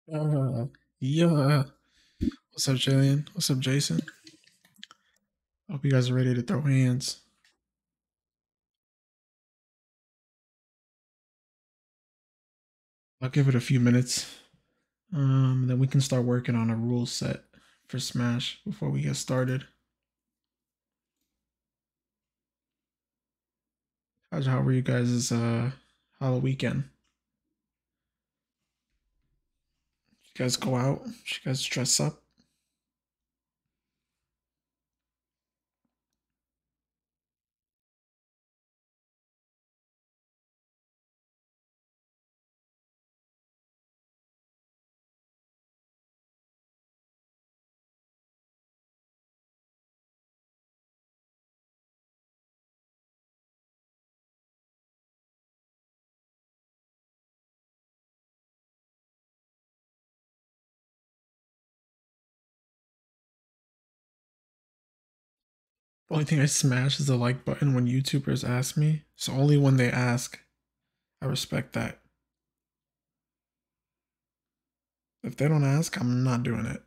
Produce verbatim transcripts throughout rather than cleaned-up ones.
Uh, yeah. What's up, Jillian? What's up, Jason? Hope you guys are ready to throw hands. I'll give it a few minutes. Um, then we can start working on a rule set for Smash before we get started. How's how were you guys' uh Halloween weekend? You guys go out? You guys dress up? The only thing I smash is the like button when YouTubers ask me. So only when they ask, I respect that. If they don't ask, I'm not doing it.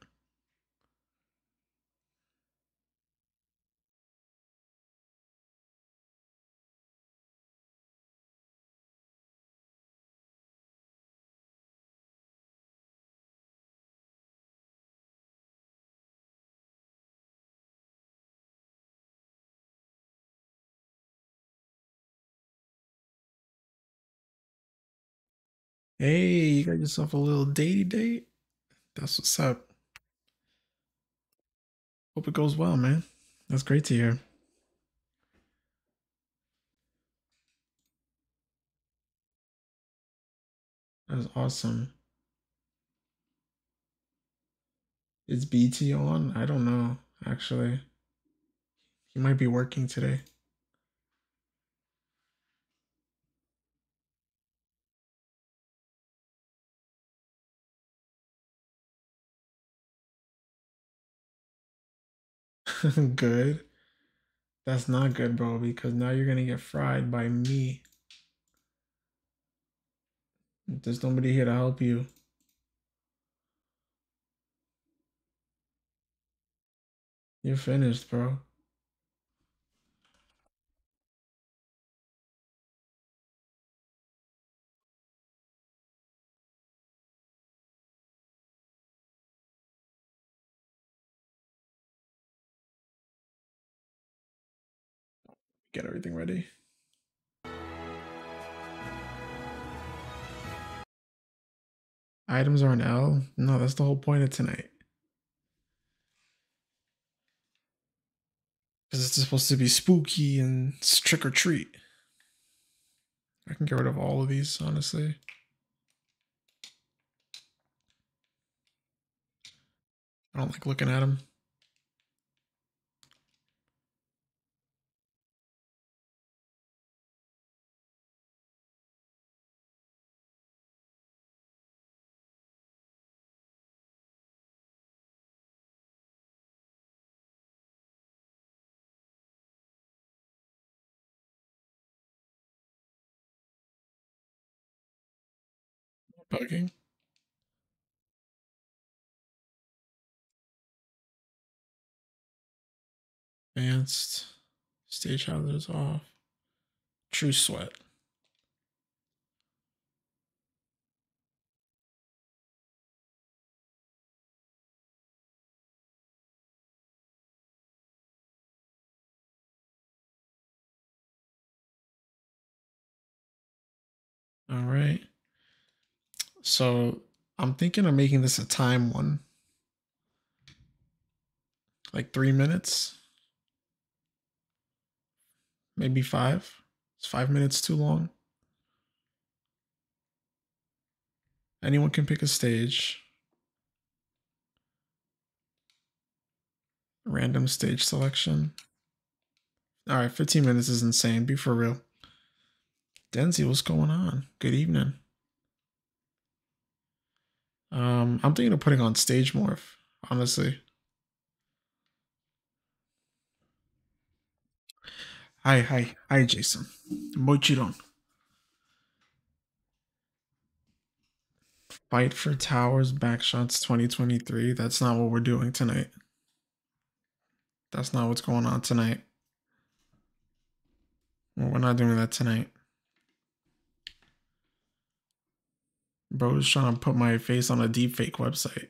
Hey, you got yourself a little datey date? That's what's up. Hope it goes well, man. That's great to hear. That's awesome. Is B T on? I don't know, actually. He might be working today. Good. That's not good, bro, because now you're gonna get fried by me. There's nobody here to help you. You're finished, bro. Get everything ready. Items are an L? No, that's the whole point of tonight. Because it's supposed to be spooky and trick or treat. I can get rid of all of these, honestly. I don't like looking at them. Bugging. Advanced. Stage hazards off. True sweat. All right. So I'm thinking of making this a time one. Like three minutes, maybe five. Is five minutes too long? Anyone can pick a stage. Random stage selection. All right, fifteen minutes is insane. Be for real. Denzi, what's going on? Good evening. Um, I'm thinking of putting on stage morph, honestly. Hi, hi, hi, Jason. Mochiron. Fight for Towers Backshots twenty twenty-three. That's not what we're doing tonight. That's not what's going on tonight. We're not doing that tonight. Bro is trying to put my face on a deepfake website.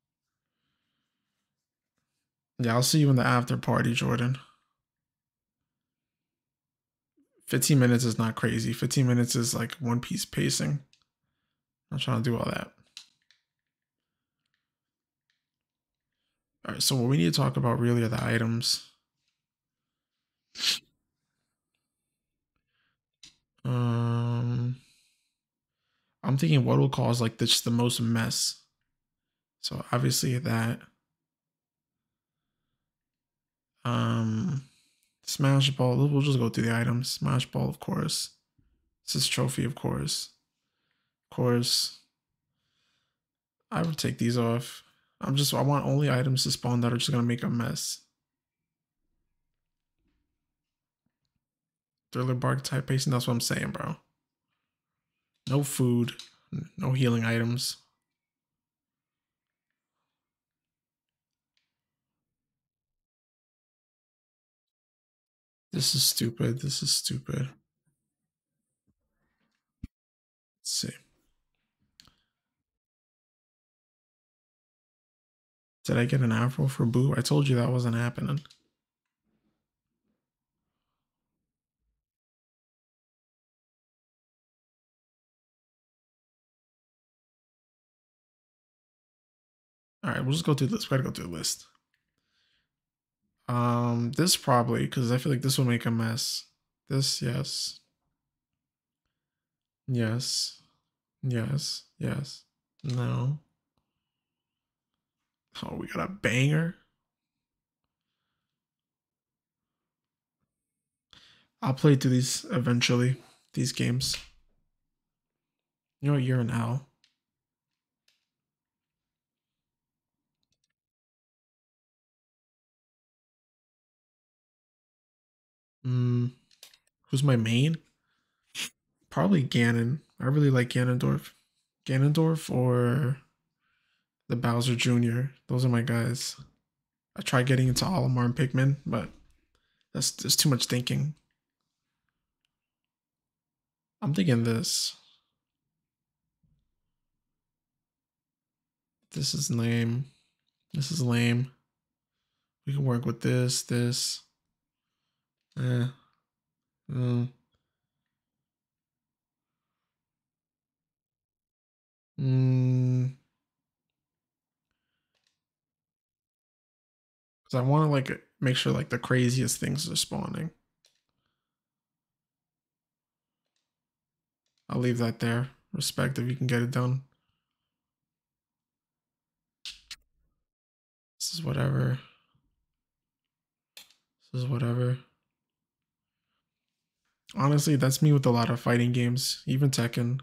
Yeah, I'll see you in the after party, Jordan. fifteen minutes is not crazy. fifteen minutes is like One Piece pacing. I'm trying to do all that. All right, so what we need to talk about really are the items. Um, I'm thinking what will cause like this the most mess. So obviously that. Um, Smash Ball. We'll just go through the items. Smash Ball, of course. This is Trophy, of course. Of course. I would take these off. I'm just. I want only items to spawn that are just gonna make a mess. Thriller Bark type pacing. That's what I'm saying, bro. No food. No healing items. This is stupid. This is stupid. Let's see. Did I get an afro for Boo? I told you that wasn't happening. All right, we'll just go through this. We gotta go through the list. Um, this probably, because I feel like this will make a mess. This, yes. Yes. Yes. Yes. No. Oh, we got a banger. I'll play through these eventually, these games. You know, you're an owl. Mm, who's my main? Probably Ganon. I really like Ganondorf. Ganondorf or the Bowser Junior Those are my guys. I tried getting into Olimar and Pikmin, but that's there's too much thinking. I'm thinking this. This is lame. This is lame. We can work with this, this. Eh. Mm. Mm. Because I want to like make sure like the craziest things are spawning. I'll leave that there. Respect if you can get it done. This is whatever. This is whatever. Honestly, that's me with a lot of fighting games, even Tekken.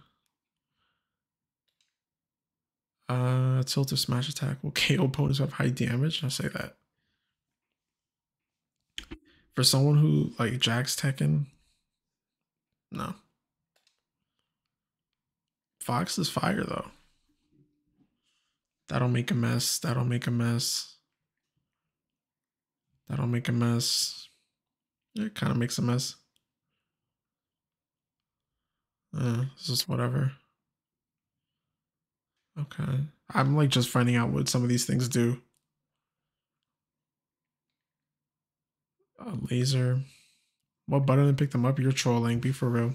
Uh, tilt or smash attack will K O opponents who have high damage. I'll say that. For someone who like jacks Tekken, no. Fox is fire though. That'll make a mess. That'll make a mess. That'll make a mess. It kind of makes a mess. Uh, this is whatever. Okay. I'm like just finding out what some of these things do. A laser. What button to pick them up? You're trolling. Be for real.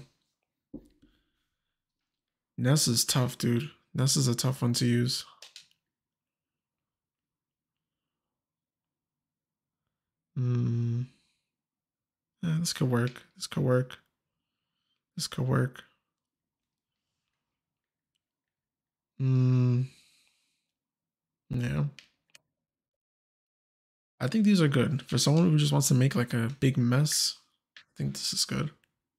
Ness is tough, dude. Ness is a tough one to use. Hmm. Yeah, this could work. This could work. This could work. Hmm. Yeah. I think these are good. For someone who just wants to make like a big mess, I think this is good.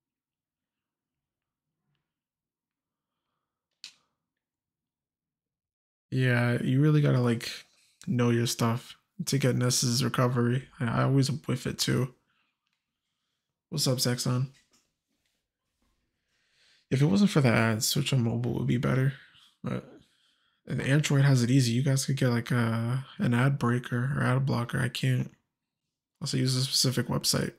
Yeah, you really gotta like know your stuff to get Ness's recovery. I, I always whiff it too. What's up, Zexon? If it wasn't for the ads, Switch on mobile would be better. But And Android has it easy. You guys could get like a an ad breaker or ad blocker. I can't. Unless I use a specific website.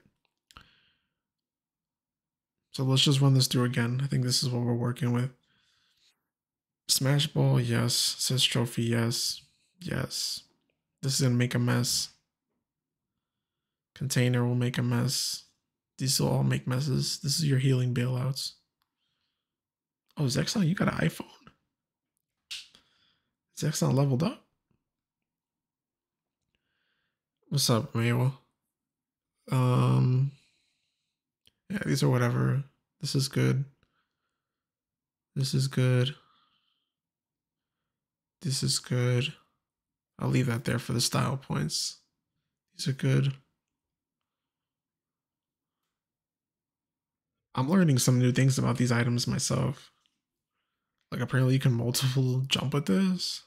So let's just run this through again. I think this is what we're working with. Smash ball, yes. Says trophy, yes. Yes. This is gonna make a mess. Container will make a mess. These will all make messes. This is your healing bailouts. Oh, Zexon, you got an iPhone? Zexon leveled up? What's up, Mayo? Um, yeah, these are whatever. This is good. This is good. This is good. I'll leave that there for the style points. These are good. I'm learning some new things about these items myself. Like apparently you can multiple jump with this.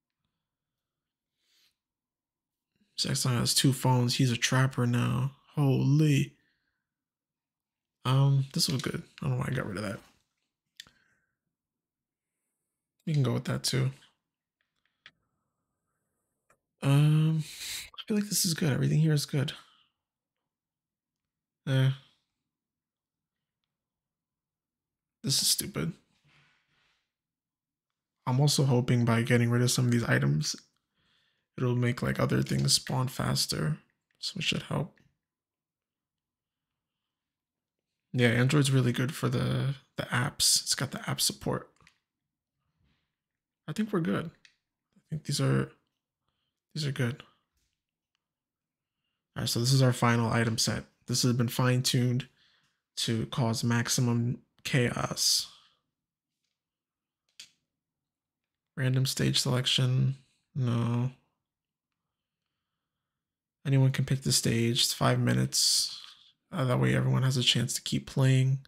Zexon has two phones. He's a trapper now. Holy. Um, this was good. I don't know why I got rid of that. We can go with that too. Um, I feel like this is good. Everything here is good. Eh. This is stupid. I'm also hoping by getting rid of some of these items, it'll make like other things spawn faster. So it should help. Yeah, Android's really good for the, the apps. It's got the app support. I think we're good. I think these are these are good. All right, so this is our final item set. This has been fine-tuned to cause maximum chaos. Random stage selection, no. Anyone can pick the stage, it's five minutes. Uh, that way everyone has a chance to keep playing.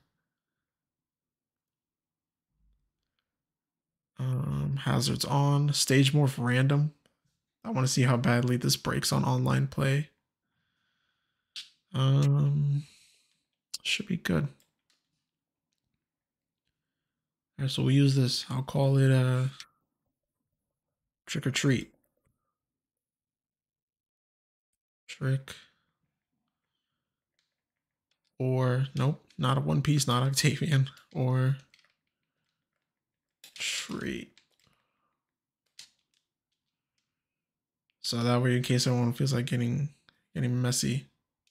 Um, hazards on, stage morph random. I want to see how badly this breaks on online play. Um, should be good. All right, so we'll use this. I'll call it a trick or treat. Trick. Or, nope, not a One Piece, not Octavian. Or treat. So that way, in case everyone feels like getting getting messy.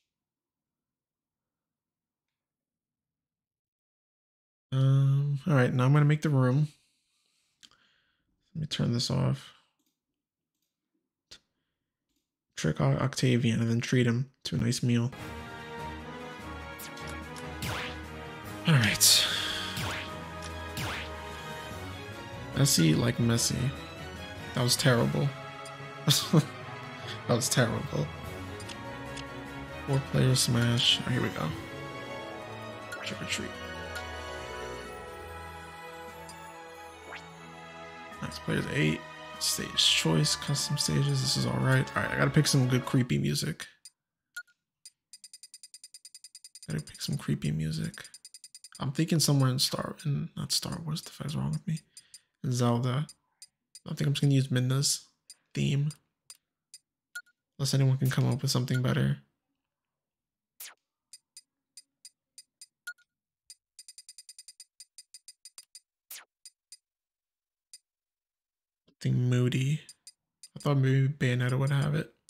Um, all right, now I'm gonna make the room. Let me turn this off. Trick Octavian and then treat him to a nice meal. All right. Messy like messy. That was terrible. That was terrible. Four player smash. Oh, here we go. Trick or treat. Next player's eight. Stage choice, custom stages. This is all right. All right, I gotta pick some good creepy music. Gotta pick some creepy music. I'm thinking somewhere in Star, in not Star Wars. The fuck is wrong with me? In Zelda. I think I'm just gonna use Midna's theme. Unless anyone can come up with something better. Something moody. I thought maybe Bayonetta would have it.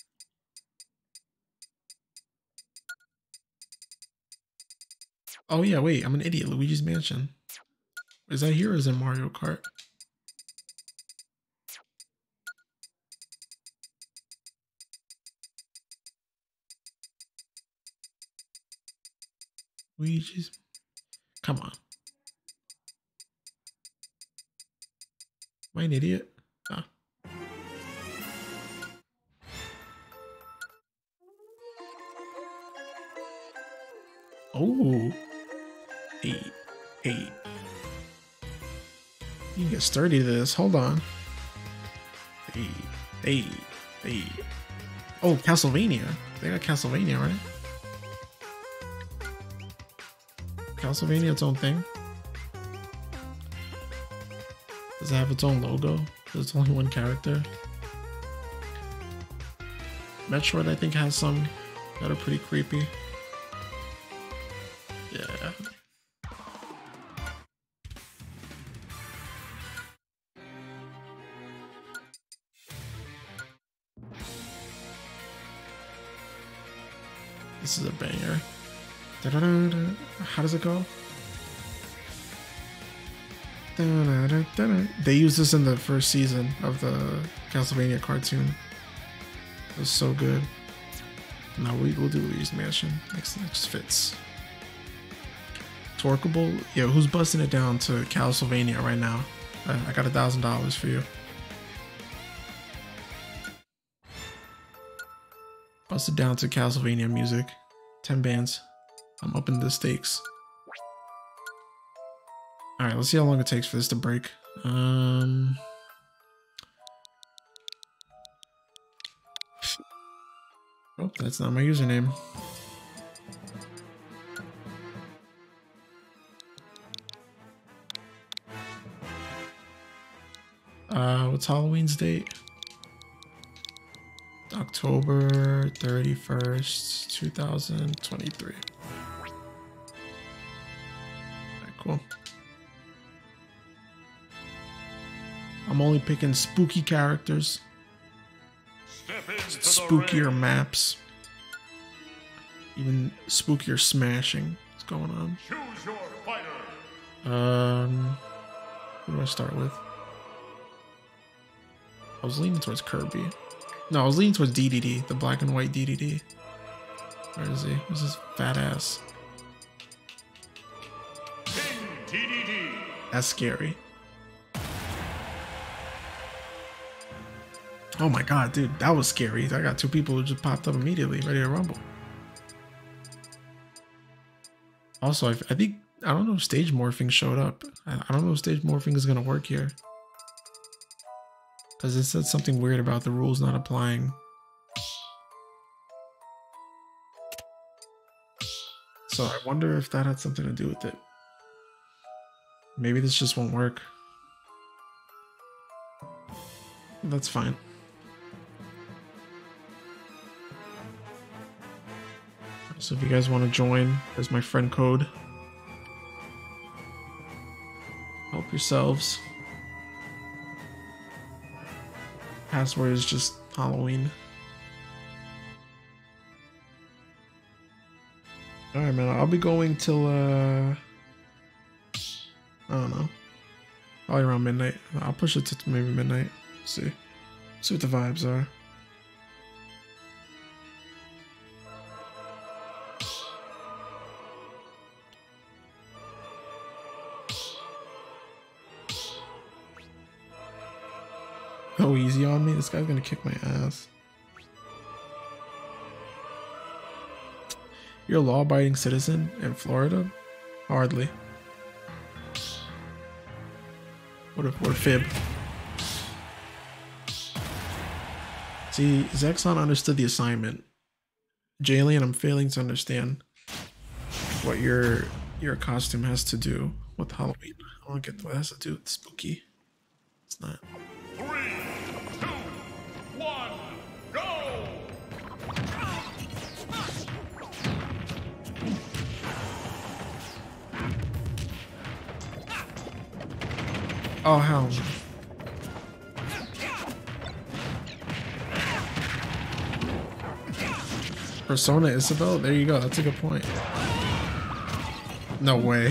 Oh yeah, wait, I'm an idiot. Luigi's Mansion. Is that here or is it Mario Kart? Luigi's. Come on. Am I an idiot? Ah. Oh. Eight. Eight. You can get sturdy to this. Hold on. Eight. Eight. Eight. Oh, Castlevania. They got Castlevania, right? Castlevania its own thing. Does it have its own logo? There's only one character. Metroid, I think, has some that are pretty creepy. Yeah. This is a banger. Da -da -da -da. How does it go? Da -da -da -da -da. They used this in the first season of the Castlevania cartoon. It was so good. No, we, we'll do Luigi's Mansion. Next, next fits. Torkable? Yeah, who's busting it down to Castlevania right now? Uh, I got a thousand dollars for you. Bust it down to Castlevania music. Ten bands. I'm upping the stakes. Alright, let's see how long it takes for this to break. Um... Oh, that's not my username. Uh, what's Halloween's date? October thirty-first, two thousand twenty-three. Alright, cool. I'm only picking spooky characters. Spookier maps. Even spookier smashing is going on. Choose your fighter. Um, who do I start with? I was leaning towards Kirby. No, I was leaning towards D D D, the black and white D D D. Where is he? Who's this fat ass? King D D D. That's scary. Oh my god, dude, that was scary. I got two people who just popped up immediately, ready to rumble. Also, I, I think, I don't know if stage morphing showed up. I, I don't know if stage morphing is going to work here. Because it said something weird about the rules not applying. So I wonder if that had something to do with it. Maybe this just won't work. That's fine. So if you guys want to join, there's my friend code. Help yourselves. Password is just Halloween. Alright, man, I'll be going till, uh... I don't know. Probably around midnight. I'll push it to maybe midnight. See. See what the vibes are. Go easy on me. This guy's gonna kick my ass. You're a law-abiding citizen in Florida? Hardly. What a, what a fib. See, Zexon understood the assignment. Jalen, I'm failing to understand what your your costume has to do with Halloween. I don't get what it has to do with spooky. It's not. Oh, hell. Persona Isabel? There you go. That's a good point. No way.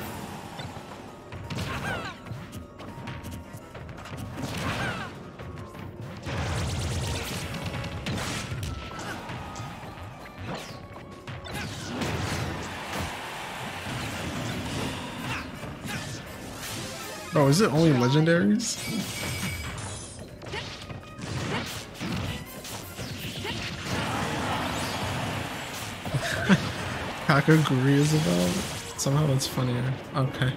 Oh, is it only legendaries? Kakaguri is about? Somehow that's funnier. Okay.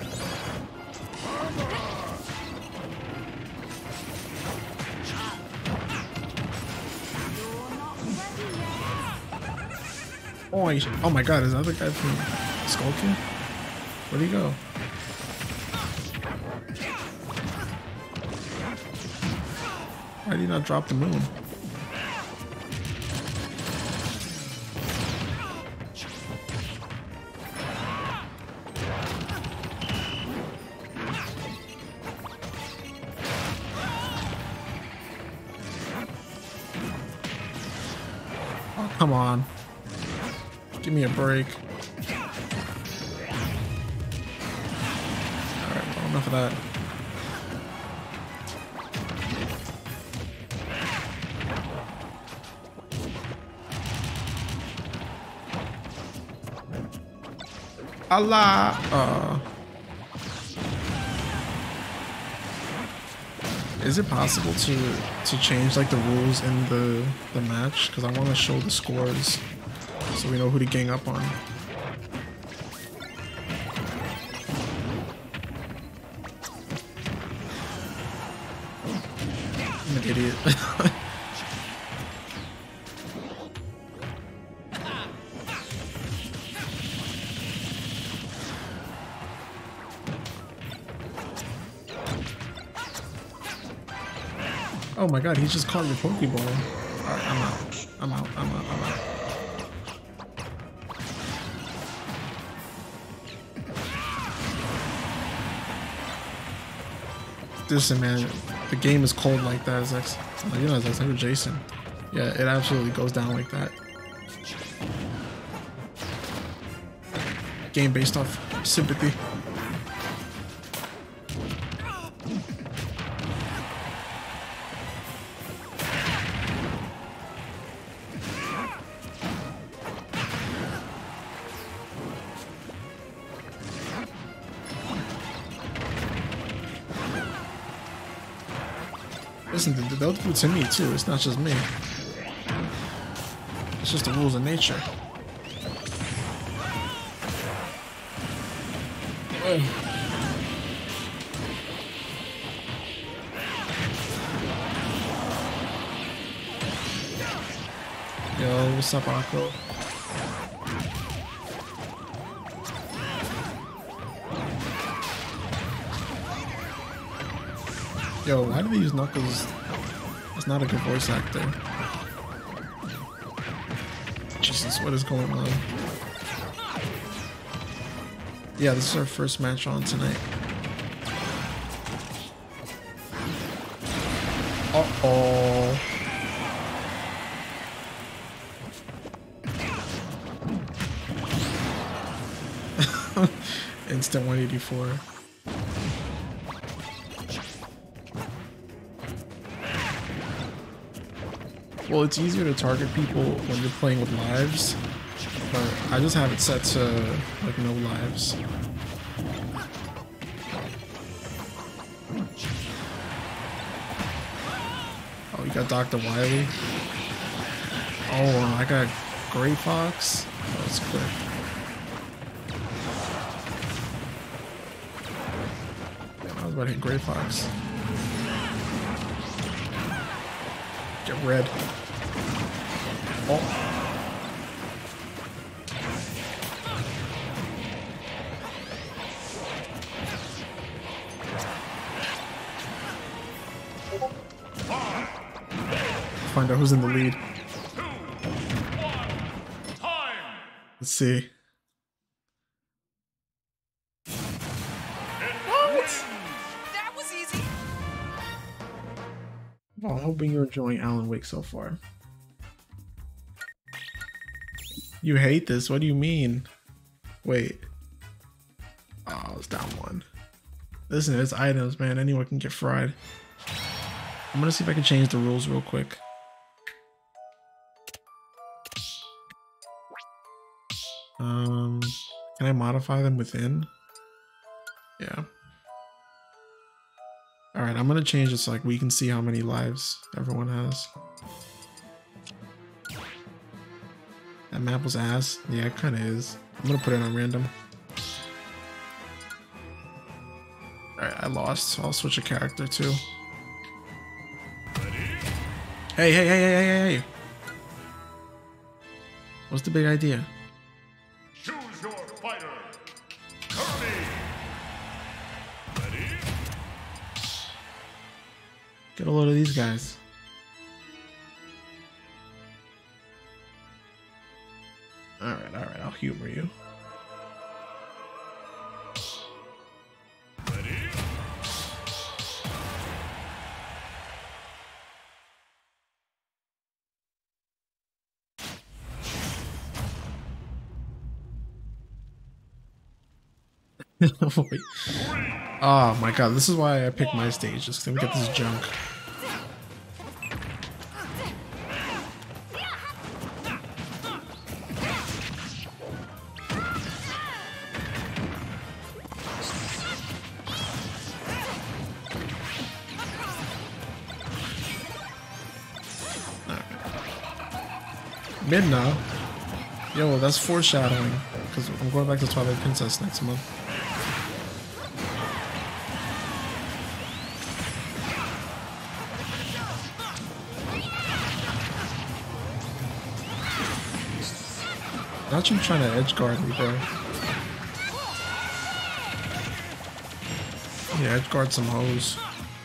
Oh, I, oh my god, is that the guy from Skull King? Where'd he go? Why did he not drop the moon? Oh, come on. Give me a break. Alright, well, enough of that. Allah! Uh, is it possible to to change like the rules in the the match? Because I want to show the scores so we know who to gang up on. I'm an idiot. Oh my god, he just caught your Pokeball. Alright, I'm out. I'm out. I'm out. I'm out. Listen, man, the game is cold like that, Zex. Like, you know, Zex, like Jason. Yeah, it absolutely goes down like that. Game based off sympathy. Listen, they'll do it to me too. It's not just me. It's just the rules of nature. Ugh. Yo, what's up, Akko? Yo, why do they use Knuckles? It's not a good voice actor. Jesus, what is going on? Yeah, this is our first match on tonight. Uh-oh. Instant one eighty-four. Well, it's easier to target people when you're playing with lives, but I just have it set to like no lives. Oh, you got Doctor Wily. Oh, I got Gray Fox. That was quick. I was about to hit Gray Fox. Get red. Oh. Find out who's in the lead. Let's see. What? That was easy. Well, I'm hoping you're enjoying Alan Wake so far. You hate this? What do you mean? Wait. Oh, it's down one. Listen, it's items, man. Anyone can get fried. I'm gonna see if I can change the rules real quick. Um, can I modify them within? Yeah. All right, I'm gonna change it so like we can see how many lives everyone has. That map was ass. Yeah, it kind of is. I'm gonna put it on random. All right, I lost, so I'll switch a character too. Hey, hey, hey, hey, hey, hey, hey! What's the big idea? Choose your fighter. Kirby. Ready? Get a load of these guys. Alright, alright, I'll humor you. Wait. Oh my god, this is why I picked my stage, just because we get this junk. Midna? Yo, that's foreshadowing, because I'm going back to Twilight Princess next month. Not you trying to edge guard me, bro. Yeah, edge guard some hoes.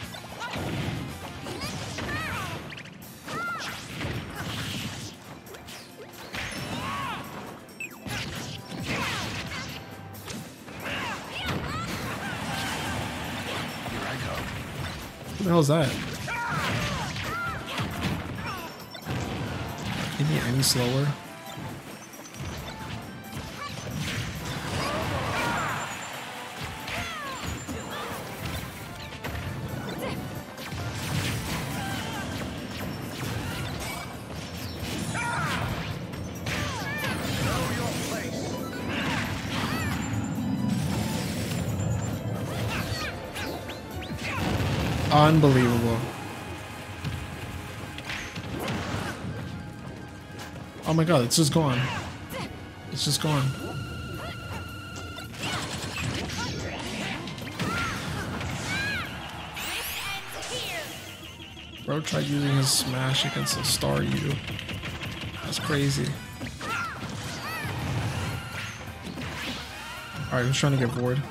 What the hell is that? Can you get any slower? Unbelievable. Oh my god, it's just gone. It's just gone. Bro tried using his smash against a Staryu. That's crazy. Alright, I'm trying to get bored.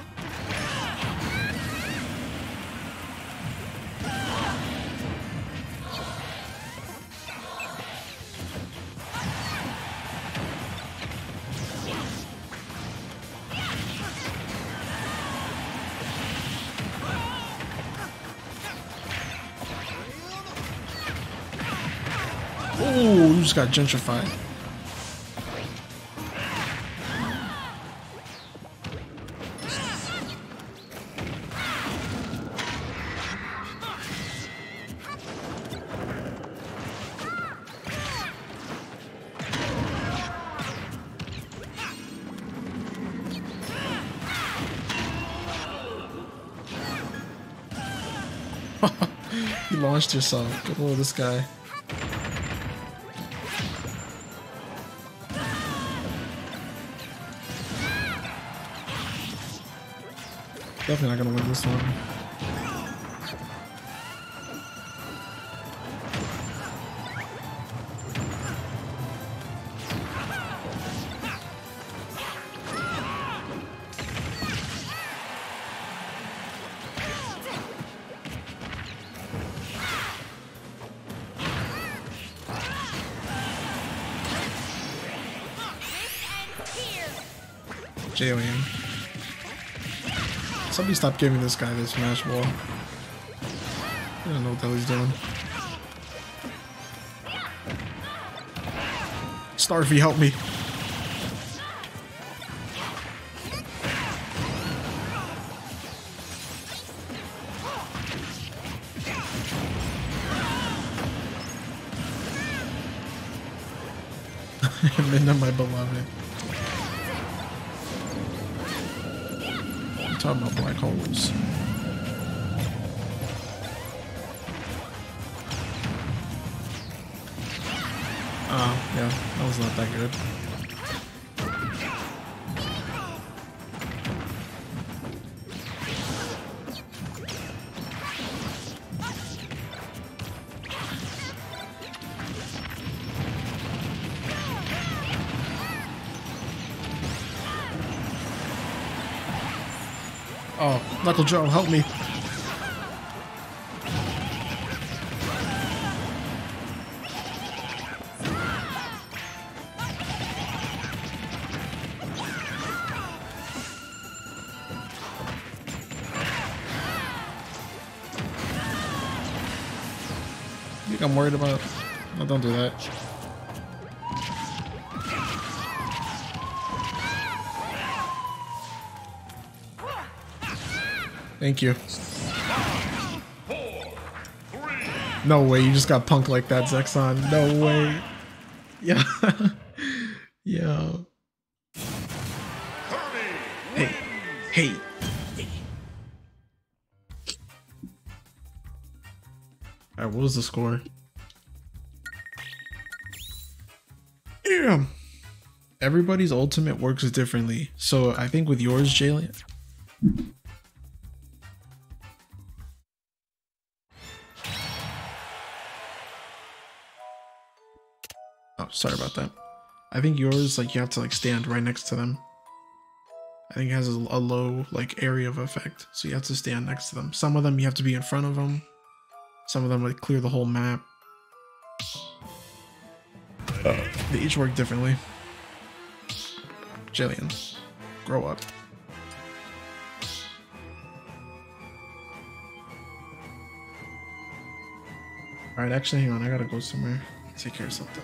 Oh, you just got gentrified. You launched yourself. Good lord, this guy. Definitely not gonna win this one. J O M. Somebody stop giving this guy this smash ball. I don't know what the hell he's doing. Starfy, help me. Midna, my beloved. I'm talking about black holes. Oh, yeah, that was not that good. Oh, Knuckle Joe, help me. think I'm worried about? No, don't do that. Thank you. No way, you just got punked like that, Zexon. No way. Yeah. Yeah. Hey. Hey. Alright, what was the score? Yeah. Everybody's ultimate works differently. So I think with yours, Jalen. Oh, sorry about that. I think yours, like, you have to like stand right next to them. I think it has a, a low like area of effect, so you have to stand next to them. Some of them you have to be in front of them. Some of them like clear the whole map. Uh, they each work differently. Jillian, grow up. All right, actually, hang on. I gotta go somewhere. Take care of something.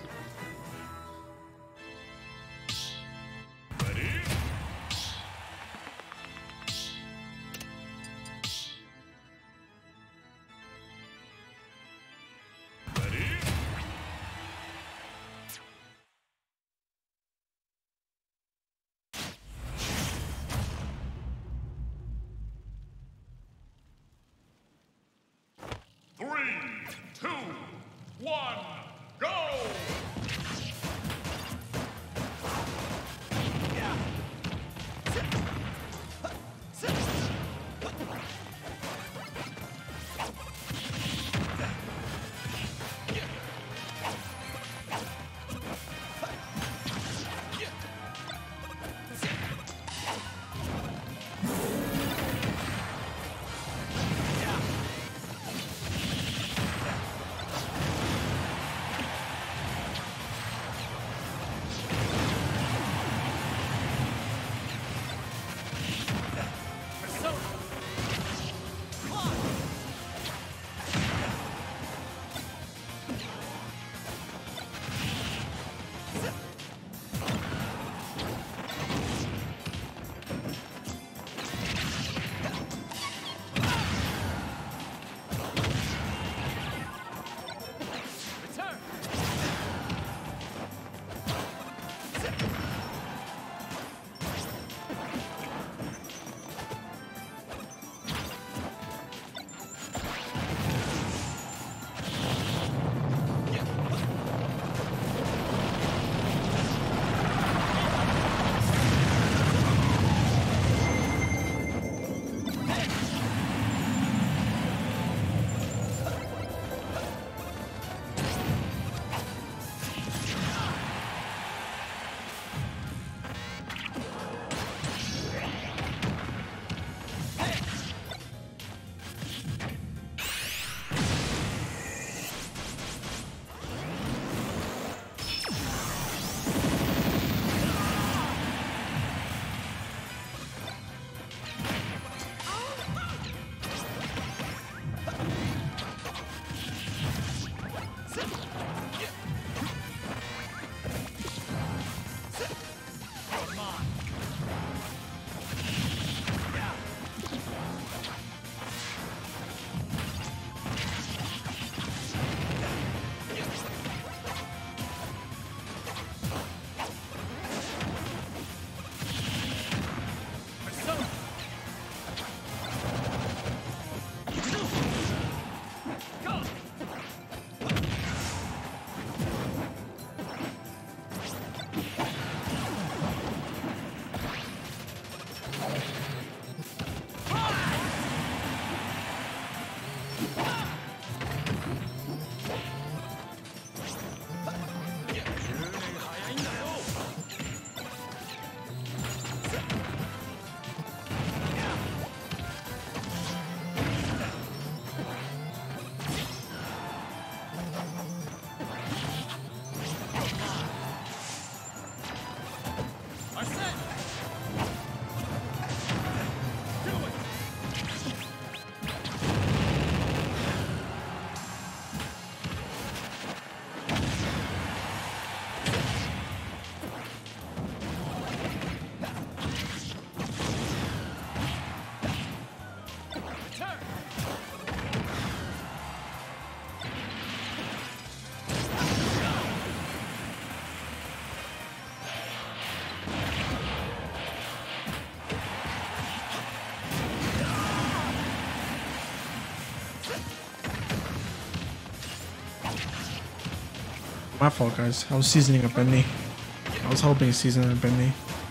My fault, guys. I was seasoning up Benny. I was hoping seasoning up Benny.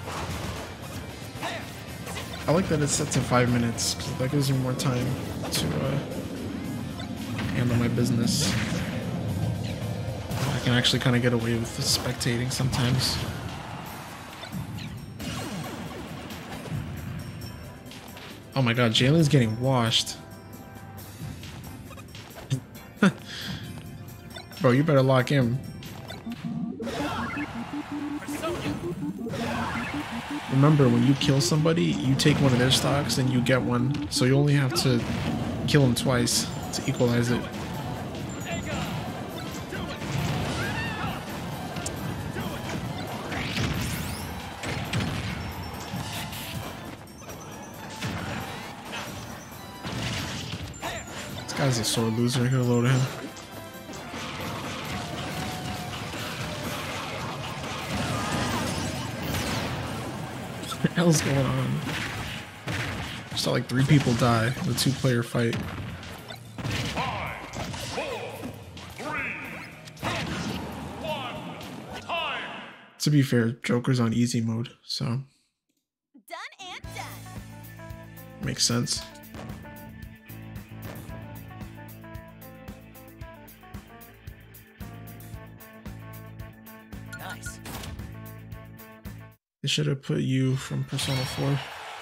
I like that it's set to five minutes because that gives me more time to uh, handle my business. I can actually kind of get away with spectating sometimes. Oh my god, Jalen's getting washed. Bro, you better lock in. Remember, when you kill somebody, you take one of their stocks and you get one. So you only have to kill them twice to equalize it. This guy's a sore loser. Gonna load him. What the hell's going on? Just saw like three people die in a two-player fight. Five, four, three, two, one, time. To be fair, Joker's on easy mode, so Done and done. makes sense. Nice. They should have put you from Persona four.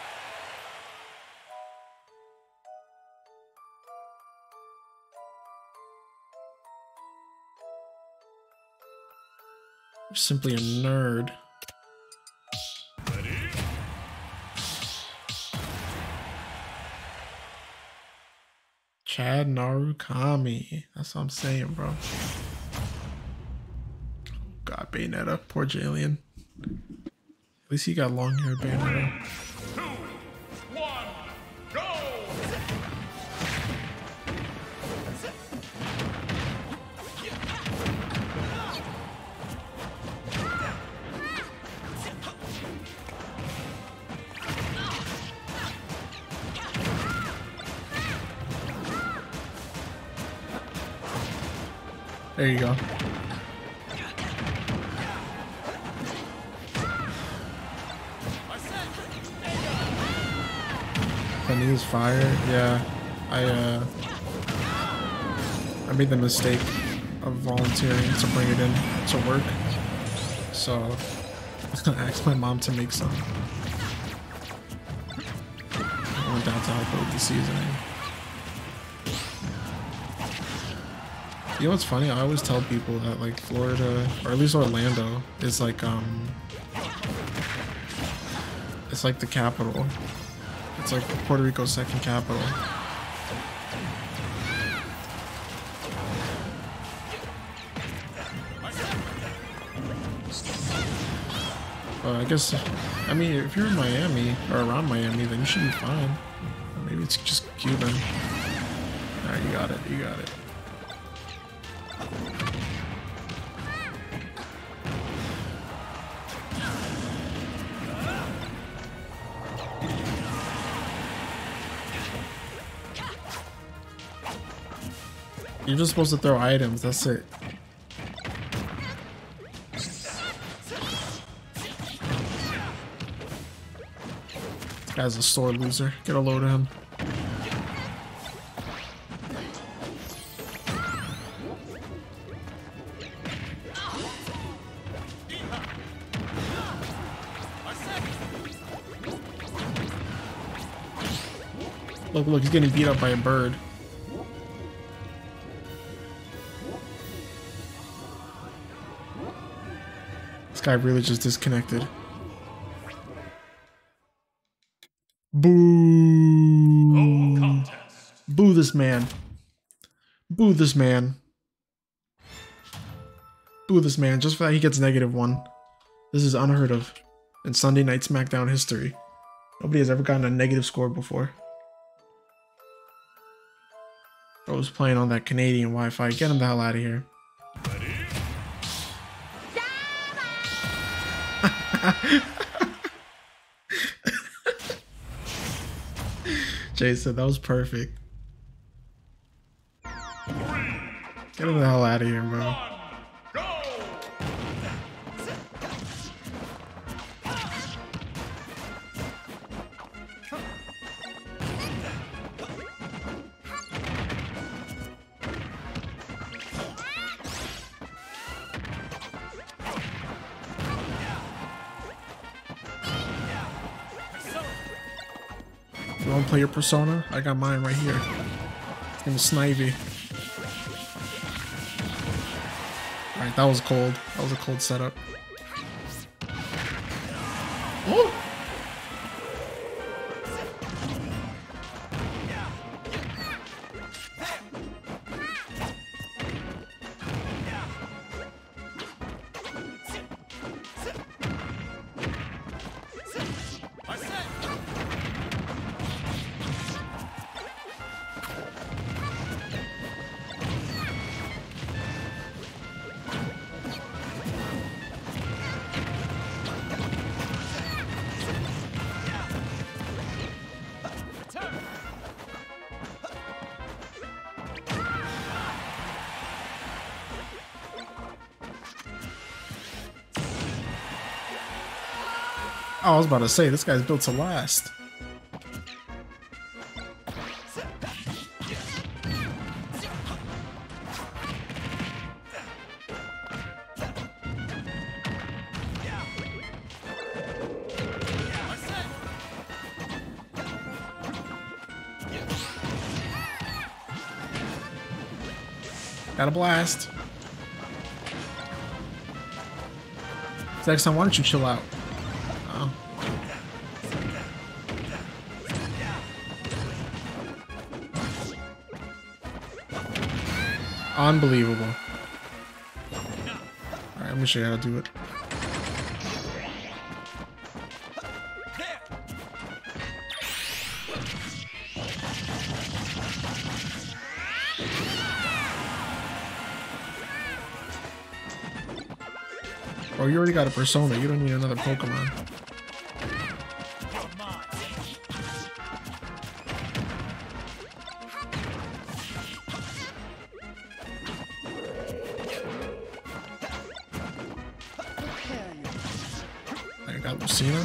You're simply a nerd. Ready? Chad Narukami. That's what I'm saying, bro. God, Bayonetta. Poor Jalen. At least he got long hair, Bayonetta. Two, one, go! There you go. Penny is fire. Yeah, I uh, I made the mistake of volunteering to bring it in to work, so I asked my mom to make some. I went down to help her with the seasoning. You know what's funny? I always tell people that like Florida, or at least Orlando, is like um, it's like the capital. It's like Puerto Rico's second capital. Uh, I guess, I mean, if you're in Miami or around Miami, then you should be fine. Or maybe it's just Cuban. Alright, you got it. You got it. You're just supposed to throw items, that's it. This guy's a sore loser. Get a load of him. Look, look, he's getting beat up by a bird. This guy really just disconnected. Boo! No contest. Boo this man. Boo this man. Boo this man. Just for that he gets negative one. This is unheard of in Sunday Night SmackDown history. Nobody has ever gotten a negative score before. I was playing on that Canadian Wi-Fi. Get him the hell out of here. Ready? Jay said that was perfect. Three, Get him the hell out of here, bro. one, go! You wanna play your persona? I got mine right here. His name is Snivy. Alright, that was cold. That was a cold setup. Oh! Oh, I was about to say, this guy's built to last. Got a blast. Next time, why don't you chill out? Oh. Unbelievable. Alright, let me show you how to do it. Oh, you already got a persona. You don't need another Pokemon. I got Lucina.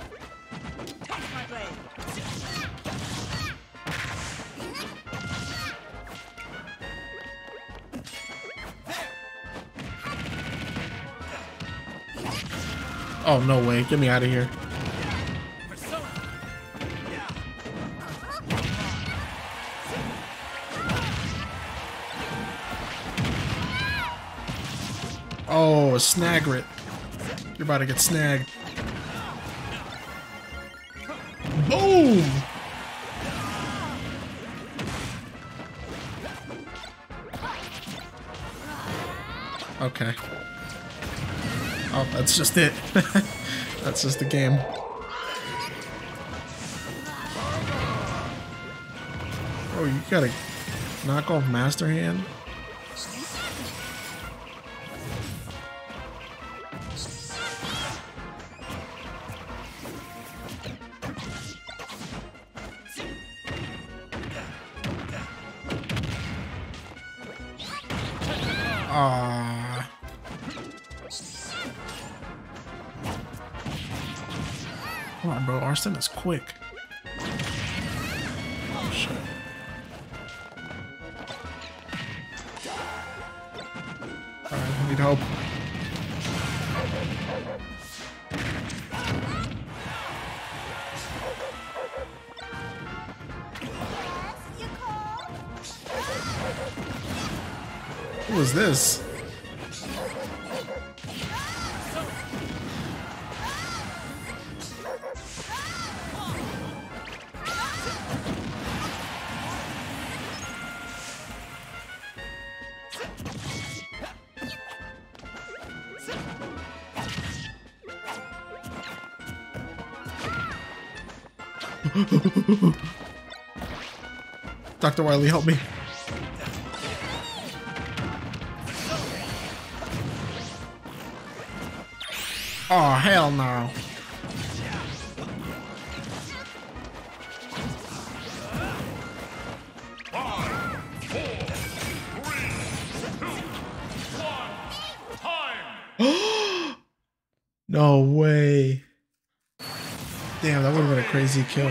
Oh, no way. Get me out of here. Oh, a Snagrit. You're about to get snagged. Boom! Okay. Oh, that's just it. That's just the game. Oh, you gotta knock off Master Hand? Ah. Come on, bro. Arston is quick. Oh, shit. Alright, I need help. Who is this? Doctor Wily, help me. Oh, hell no. Five, four, three, two, one, time! No way. Damn, that would have been a crazy kill.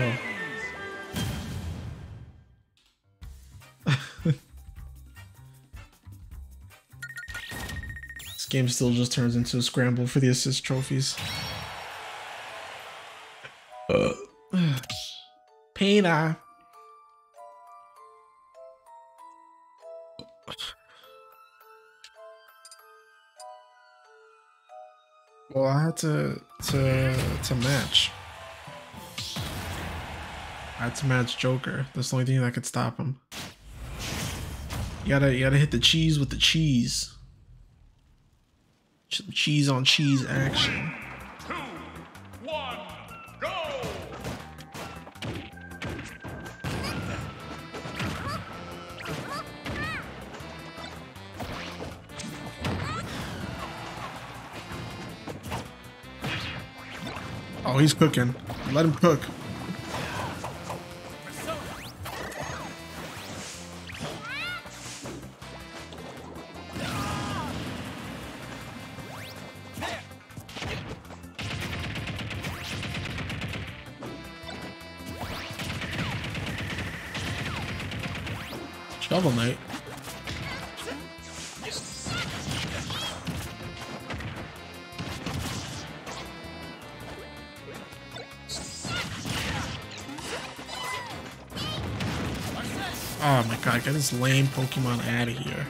This game still just turns into a scramble for the assist trophies. Uh. Peter. Well, I had to to to match. I had to match Joker. That's the only thing that could stop him. You gotta you gotta hit the cheese with the cheese. Ch cheese on cheese action. Two, one, go! Oh, he's cooking. Let him cook. Shovel Knight. Oh my god, get this lame Pokemon out of here.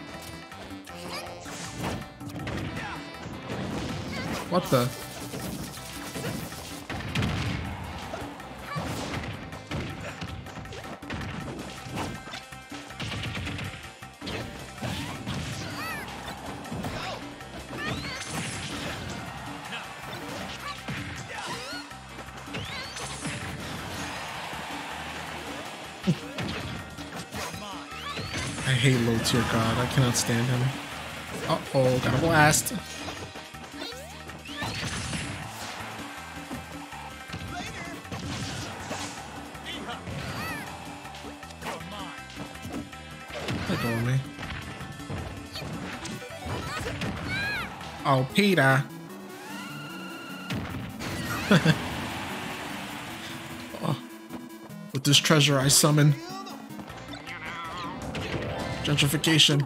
What the? I hate low tier god. I cannot stand him. Uh oh, got a blast. Let go of me. Oh, Peter. Oh. With this treasure I summon. Gentrification.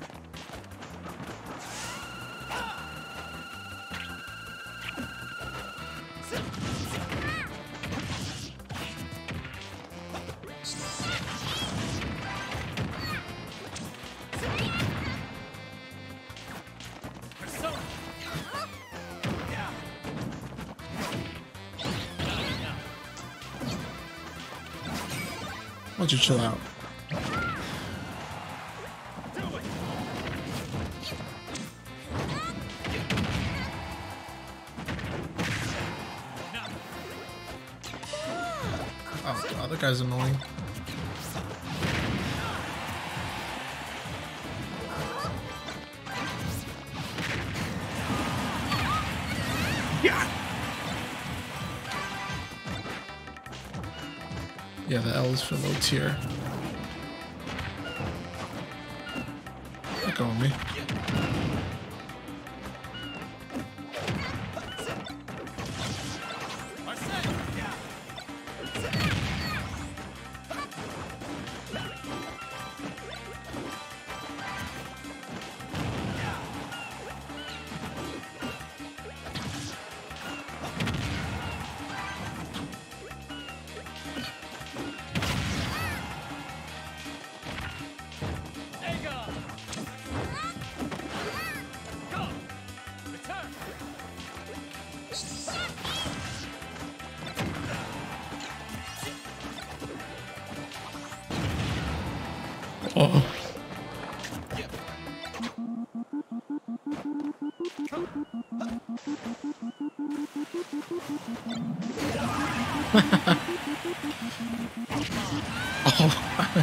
Why don't you chill out? Oh, the other guy's annoying. Yeah. Yeah, the L is for low tier. Let go of me. Oh. Oh.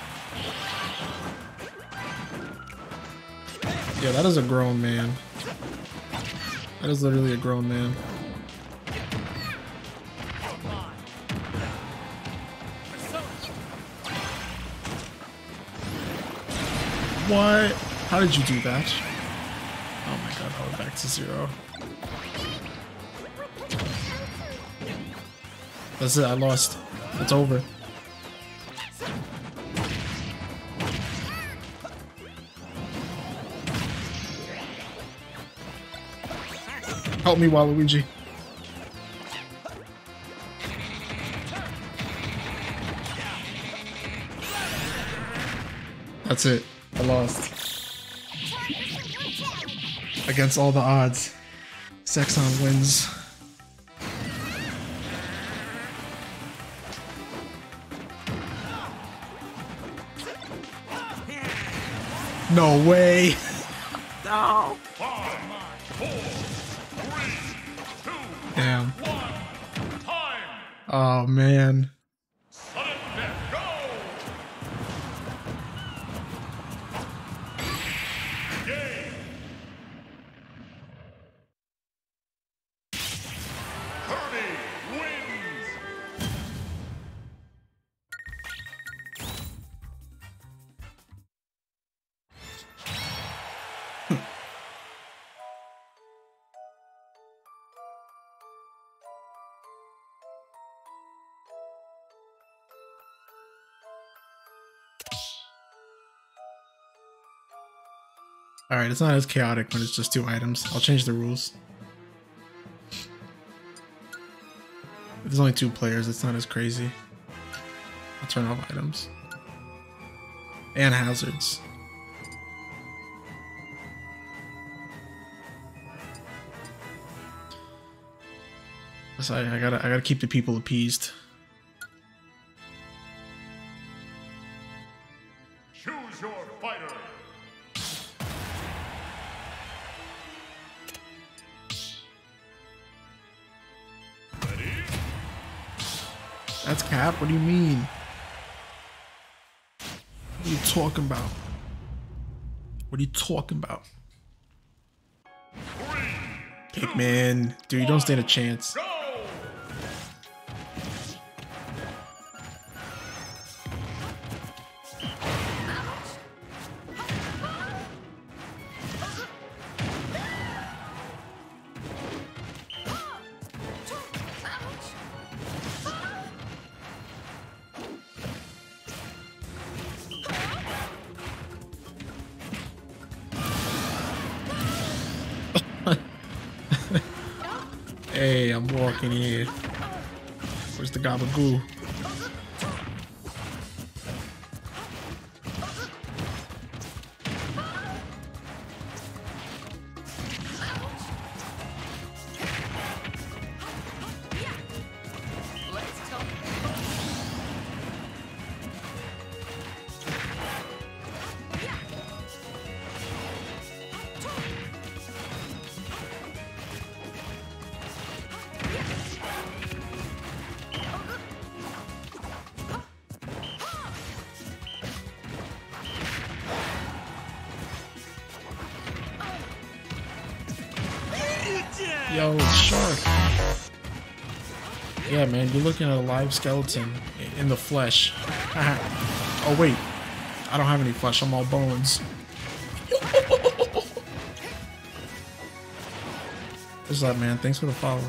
Yeah, that is a grown man. That is literally a grown man. What? How did you do that? Oh my god, I went back to zero. That's it, I lost. It's over. Help me, Waluigi. That's it. I lost. Against all the odds, Sexon wins. No way. No. Five, four, three, two, Damn. one. Time. Oh man. Sudden death. Go. Game. Kirby wins. Alright, it's not as chaotic when it's just two items. I'll change the rules. If there's only two players, it's not as crazy. I'll turn off items. And hazards. So I, I gotta I gotta keep the people appeased. Choose your fighter. Ready? That's cap? What do you mean? What are you talking about? What are you talking about? Pikmin, dude, you don't stand a chance. Go. Hey, I'm walking here. Where's the gabagoo? Yo, shark. Yeah, man, you're looking at a live skeleton in the flesh. Oh wait, I don't have any flesh. I'm all bones. What's up, man? Thanks for the follow.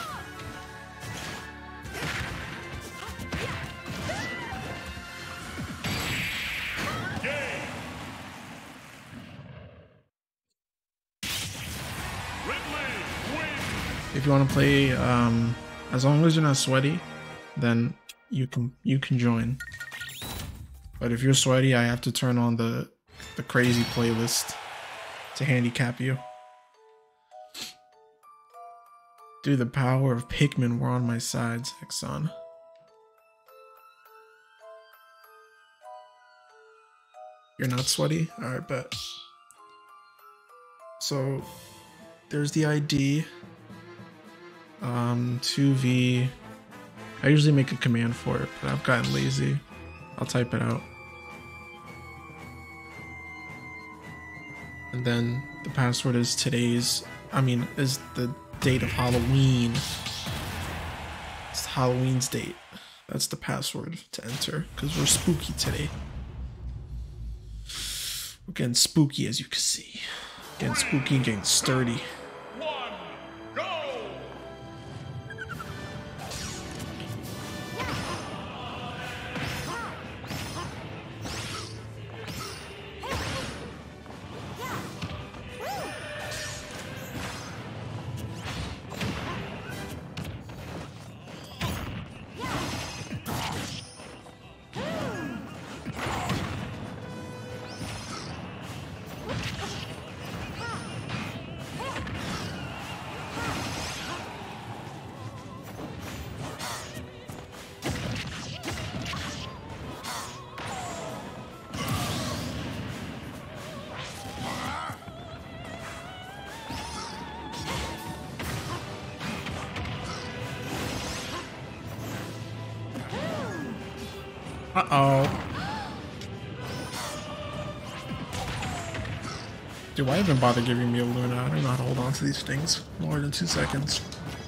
If you want to play, um, as long as you're not sweaty, then you can you can join. But if you're sweaty, I have to turn on the the crazy playlist to handicap you. Dude, the power of Pikmin were on my side, Sexon. You're not sweaty? Alright, bet. So, there's the I D. Um, two V. I usually make a command for it, but I've gotten lazy. I'll type it out. And then the password is today's, I mean, is the date of Halloween. It's Halloween's date. That's the password to enter, because we're spooky today. We're getting spooky, as you can see. Getting spooky and getting sturdy. One, go. Uh-oh. Dude, why even bother giving me a Luna? I don't know how to hold on to these things more than two seconds.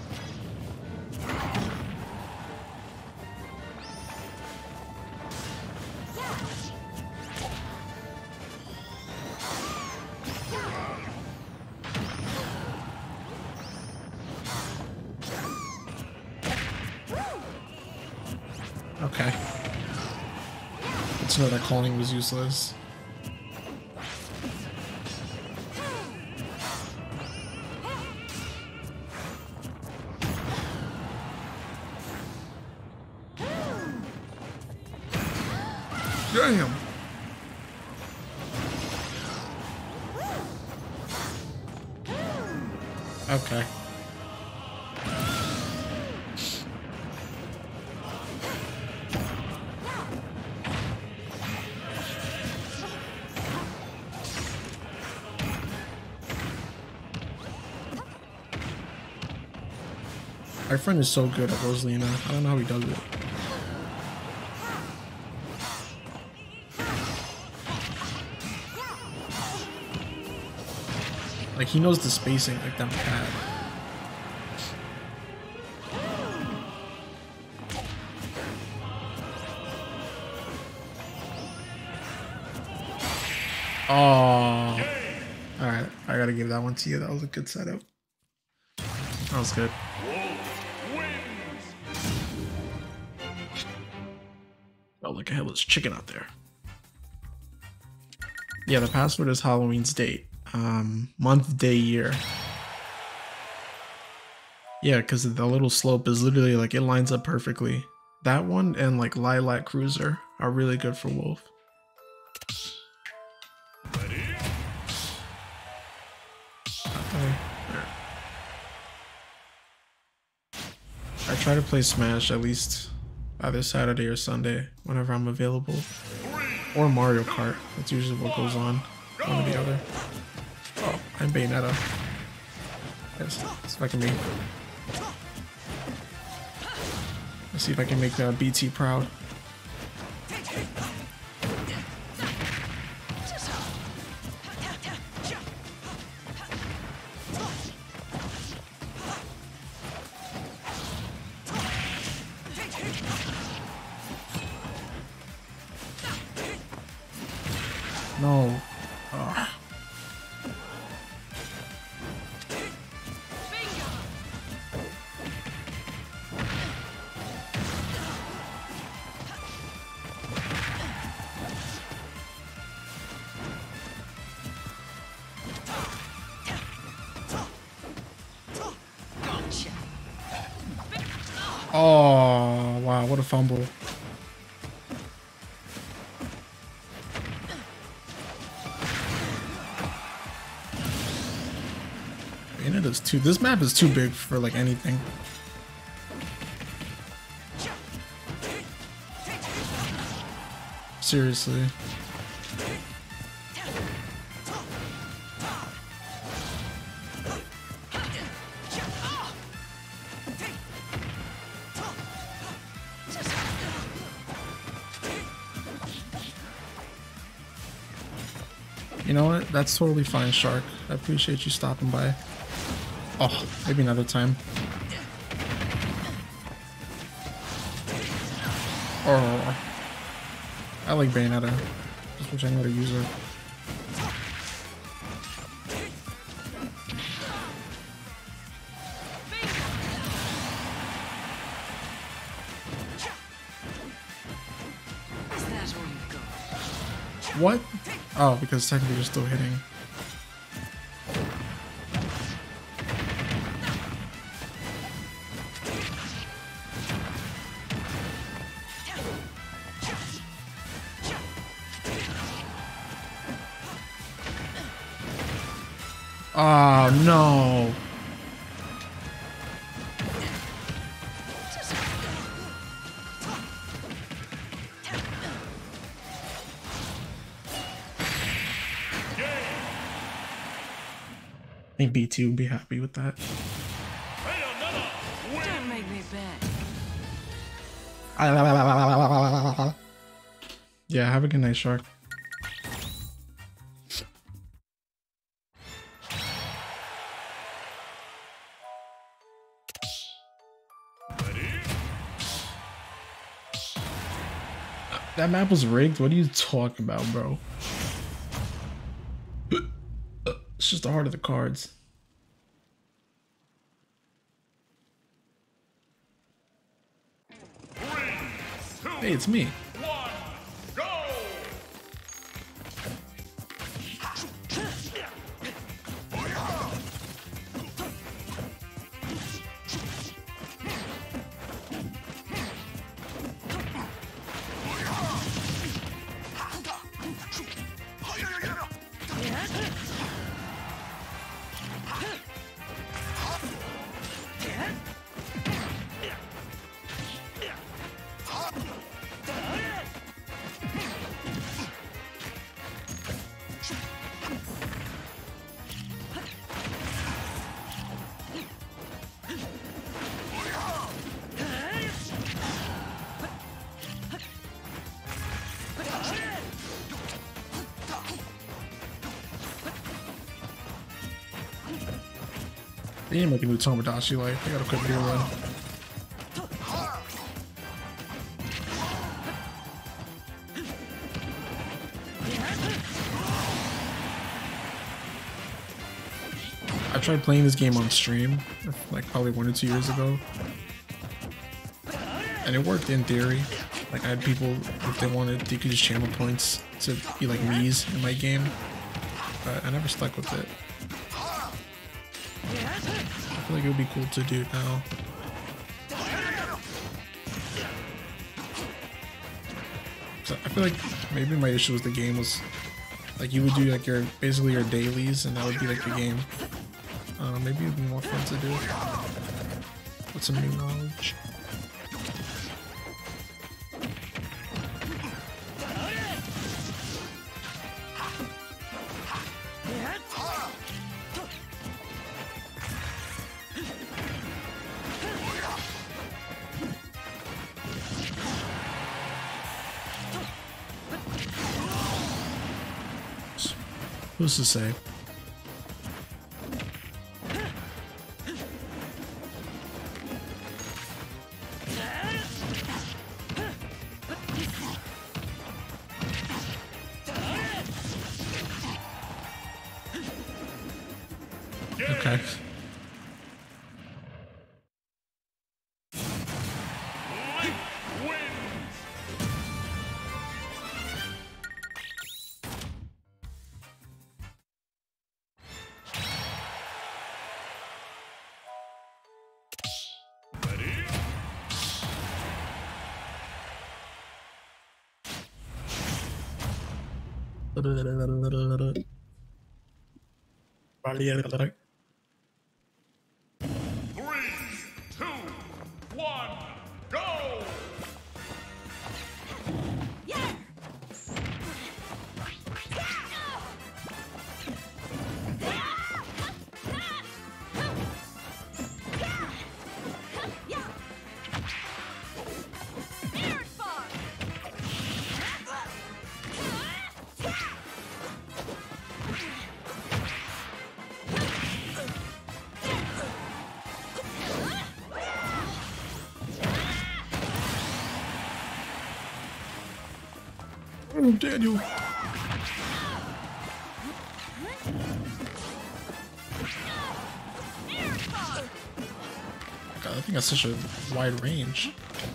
Okay. Let's know that calling was useless. Damn. Okay. My friend is so good at Rosalina. I don't know how he does it. Like, he knows the spacing like down pat. Oh. Alright, I gotta give that one to you. That was a good setup. That was good. Oh, look at Headless Chicken out there. Yeah, the password is Halloween's date. Um, month, day, year. Yeah, because the little slope is literally like it lines up perfectly. That one and like Lilac Cruiser are really good for Wolf. Okay. I try to play Smash at least either Saturday or Sunday whenever I'm available. Or Mario Kart. That's usually what goes on. One or the other. Oh, I'm Bayonetta. Yes, let's see if I can make. Let's see if I can make uh, B T proud. No. Ugh. Oh, wow, what a fumble. And it is too, this map is too big for like anything. Seriously. You know what? That's totally fine, Shark. I appreciate you stopping by. Oh, maybe another time. Oh, I like Bayonetta. Just wish I knew how to use her. What? Oh, because technically you're still hitting. Oh, no. I think B T would be happy with that. Don't make me bad. Yeah, have a good night, Shark. That map was rigged? What are you talking about, bro? It's just the heart of the cards. Hey, it's me. One, go! They didn't make a new Tomodachi like they got a quick video run. I tried playing this game on stream like probably one or two years ago, and it worked in theory. Like I had people, if they wanted, they could just channel points to be like Mii's in my game, but I never stuck with it. I feel like it would be cool to do now. So I feel like maybe my issue with the game was like you would do like your basically your dailies, and that would be like your game. Uh, maybe it'd be more fun to do with some new knowledge. Who's to say? Okay. Three, two, one, go! Yeah. Oh, Daniel. God, I think that's such a wide range.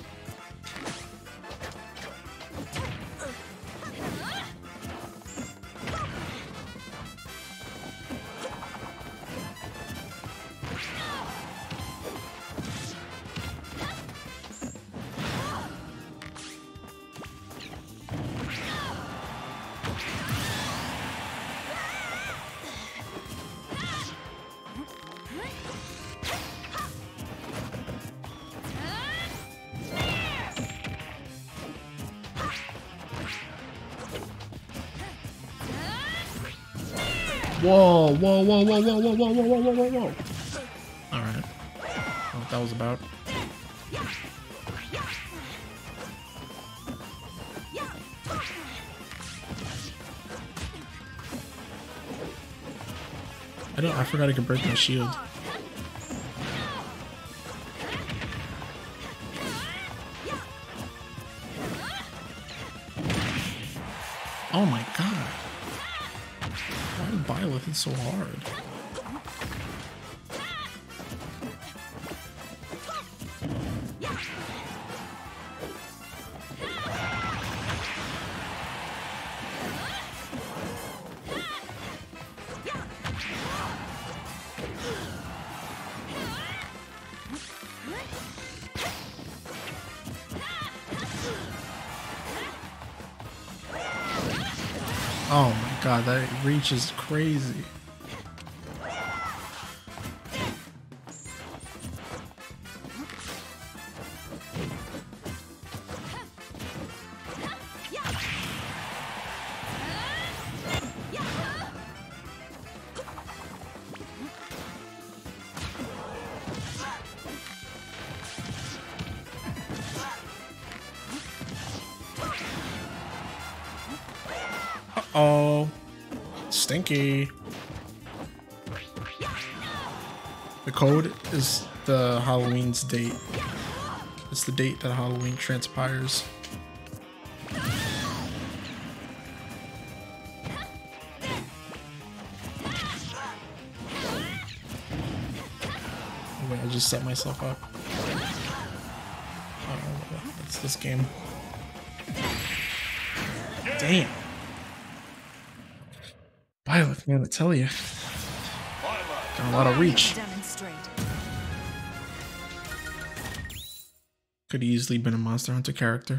Whoa, whoa, whoa, whoa, whoa, whoa, whoa, whoa, whoa, whoa, whoa. Alright. I don't know what that was about. Yeah. I don't. I forgot I could break my shield. Oh my god! Why did Byleth hit so hard? Oh my god, that reach is crazy. Uh-oh. Stinky. The code is the Halloween's date. It's the date that Halloween transpires. Wait, I just set myself up. Oh, it's this game. Damn. Byleth, man, I tell you. Got a lot of reach. Could easily been a Monster Hunter character.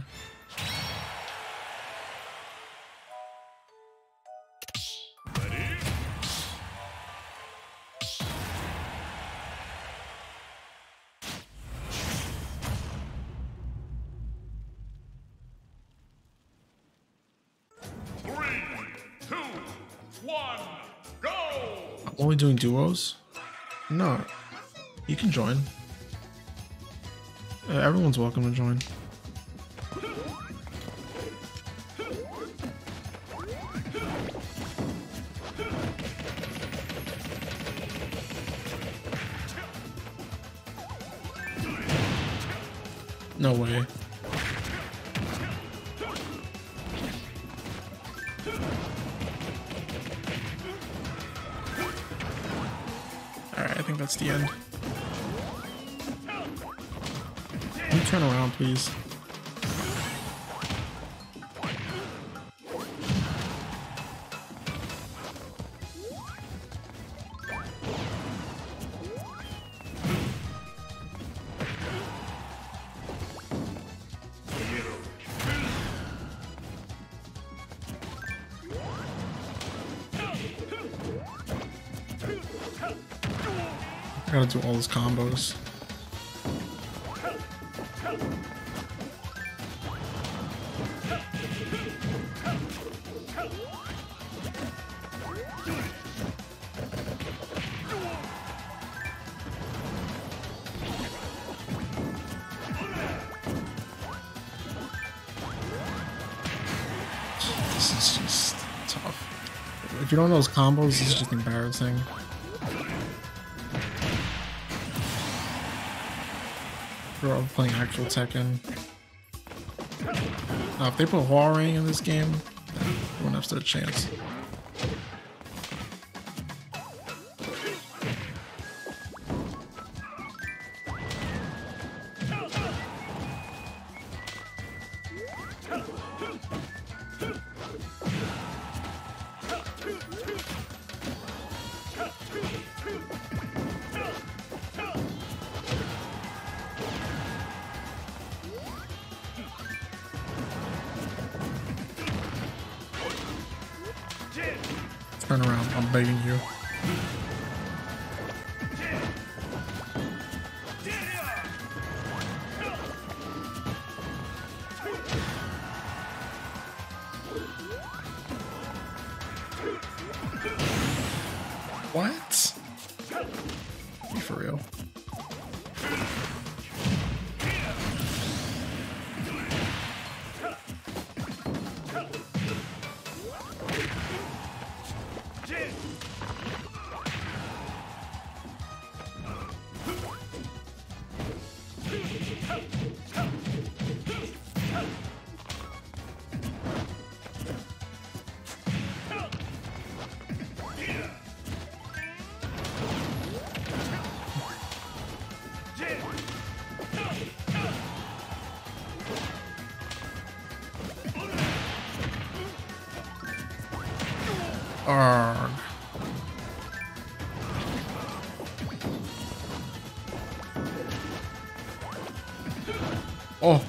I'm only doing duos? No. You can join. Uh, everyone's welcome to join. No way. Alright, I think that's the end. Can you turn around, please? I gotta do all those combos. This is just tough. If you don't know those combos, this is just embarrassing. We're playing actual Tekken. Now, if they put Huarang in this game, then they won't have stood a chance. Turn around, I'm begging you. What? Be for real. Arrgh. Oh.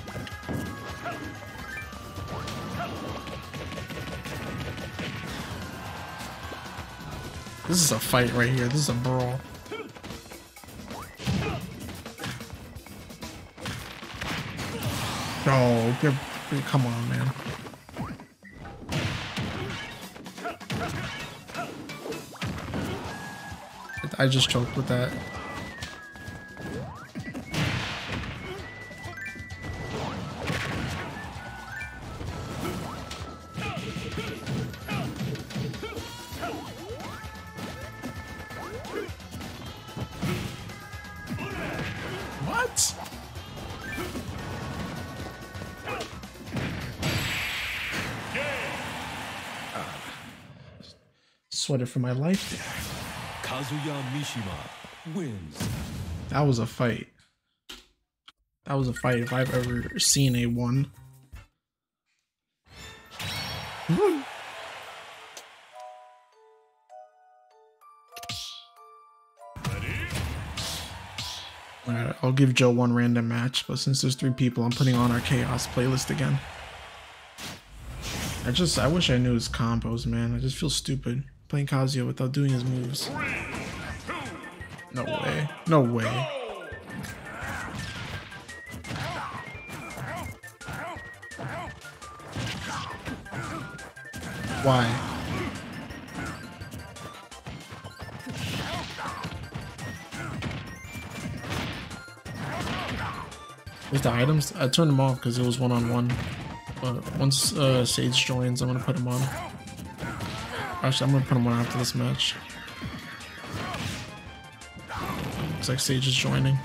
This is a fight right here. This is a brawl. No, get, come on, man. I just choked with that. What? Uh, sweated for my life there. Kazuya Mishima wins. That was a fight. That was a fight if I've ever seen a one. Alright, I'll give Joe one random match, but since there's three people, I'm putting on our Chaos playlist again. I just, I wish I knew his combos, man. I just feel stupid playing Kazuya without doing his moves. No way. No way. Why? With the items, I turned them off because it was one on one. But once uh, Sage joins, I'm gonna put him on. Actually, I'm gonna put him on after this match. Looks like Sage is joining.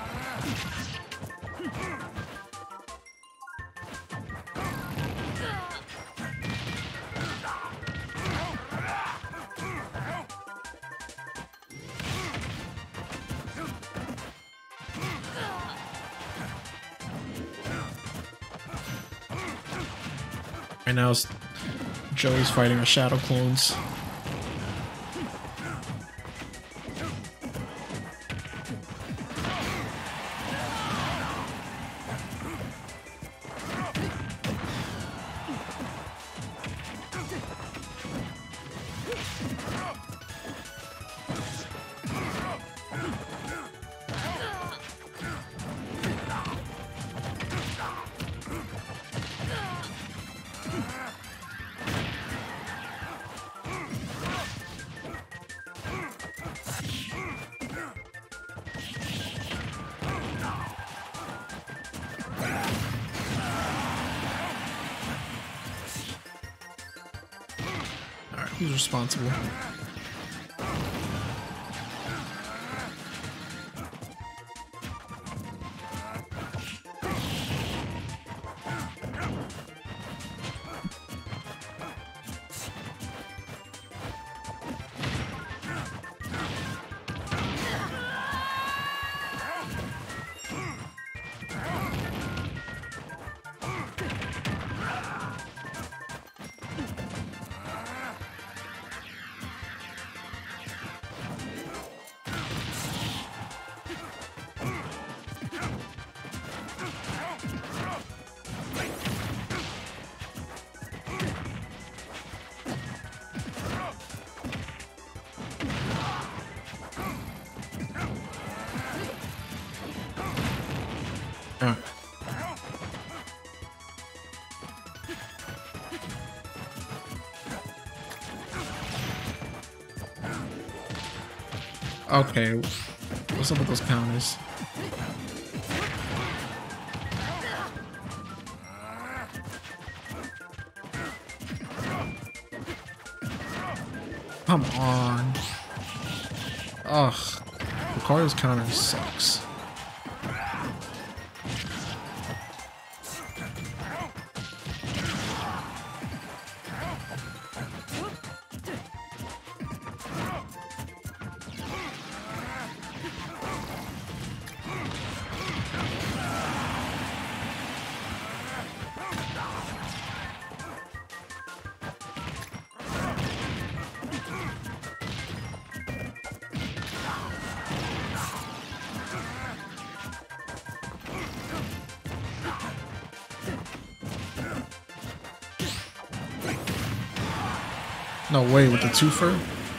Right now, Joey's fighting our Shadow Clones. Who's responsible? Alright. Okay, what's up with those counters? Come on. Ugh. Lucario's counter sucks. No way with the twofer.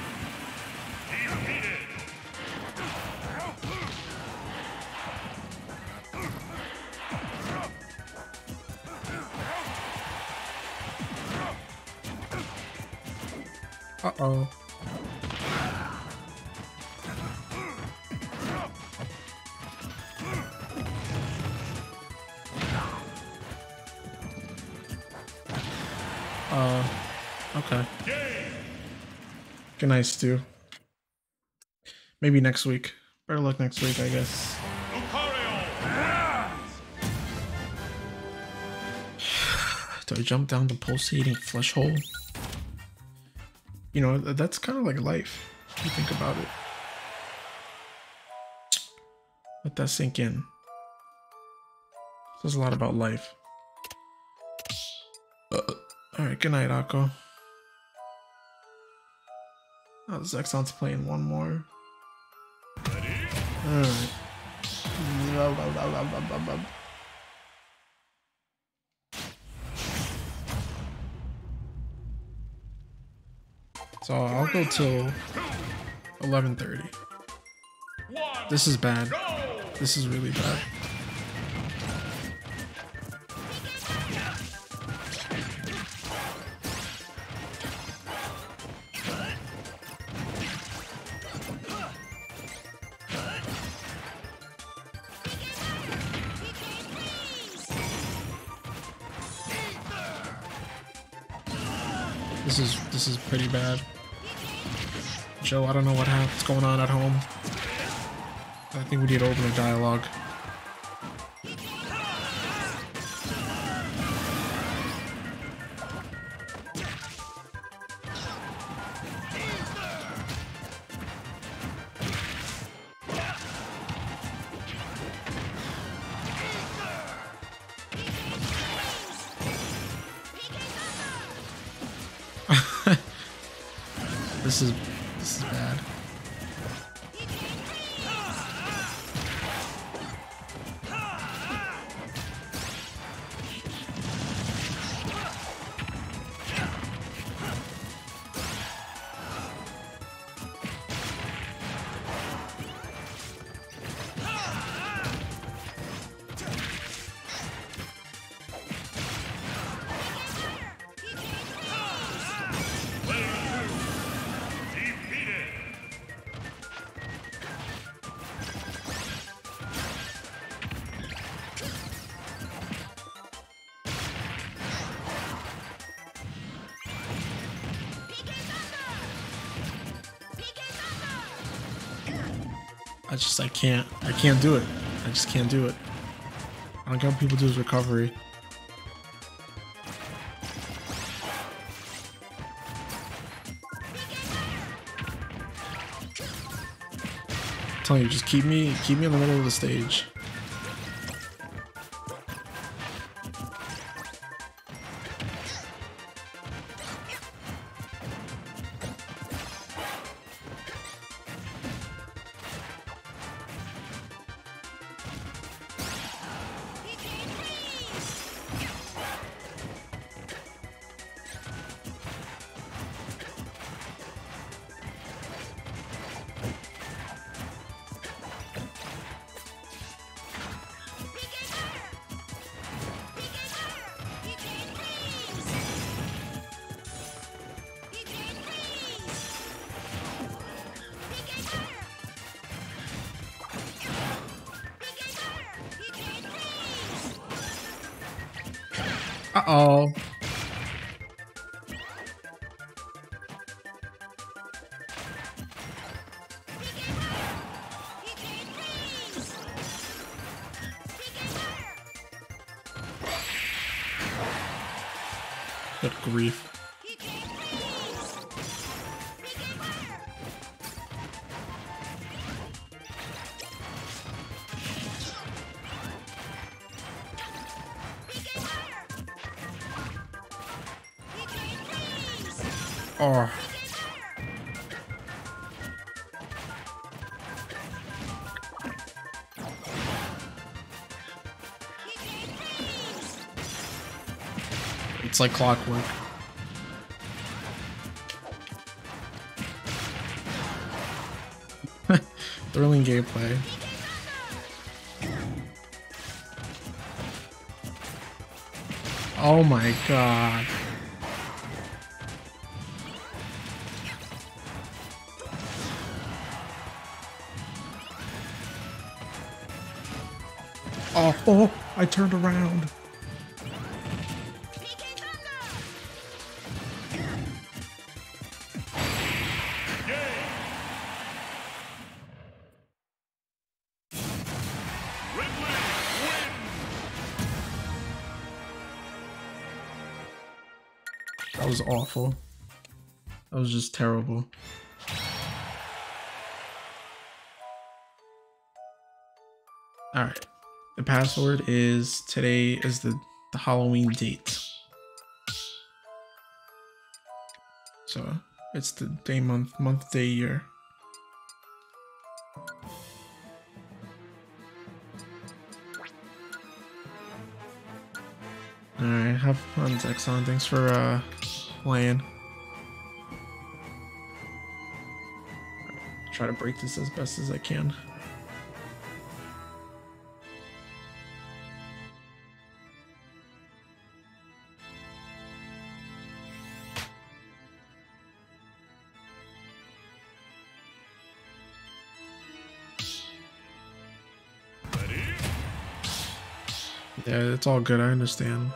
Uh-oh. Uh, okay. Good night, Stu. Maybe next week. Better luck next week, I guess. Do I jump down the pulsating flesh hole? You know, that's kind of like life, if you think about it. Let that sink in. Says a lot about life. Uh, Alright, good night, Akko. Oh, Zexon's playing one more. Alright. So I'll go till eleven thirty. This is bad. This is really bad. This is this is pretty bad. Joe, I don't know what happened, what's going on at home. I think we need to open a dialogue. This is this is bad. I just, I can't, I can't do it. I just can't do it. I don't care what people do with recovery. I'm telling you, just keep me, keep me in the middle of the stage. Uh-oh. Good grief. Oh. It's like clockwork. Thrilling gameplay. Oh my god. Oh, oh, I turned around. That was awful. That was just terrible. Alright. The password is today is the, the Halloween date. So it's the day, month, month, day, year. Alright, have fun, Zexon. Thanks for uh, playing. Try to break this as best as I can. Yeah, it's all good. I understand.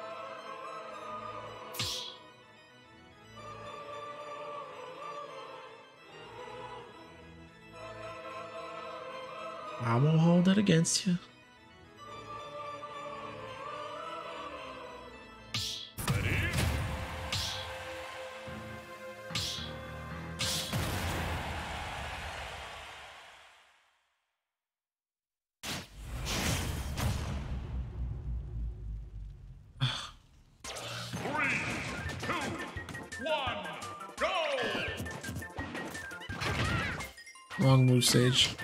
I won't hold it against you. Wrong move, Sage.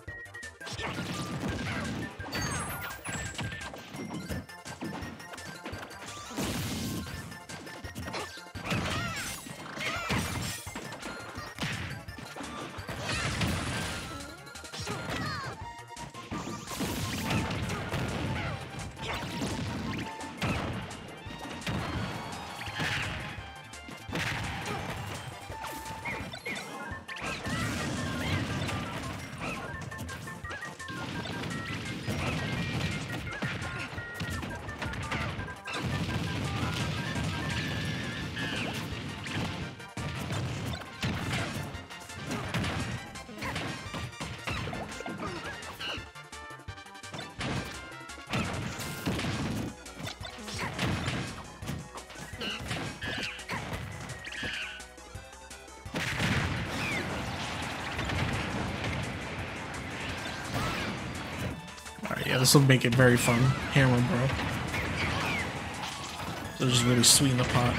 Yeah, this will make it very fun. Hammer, bro. They're just really sweet in the pot.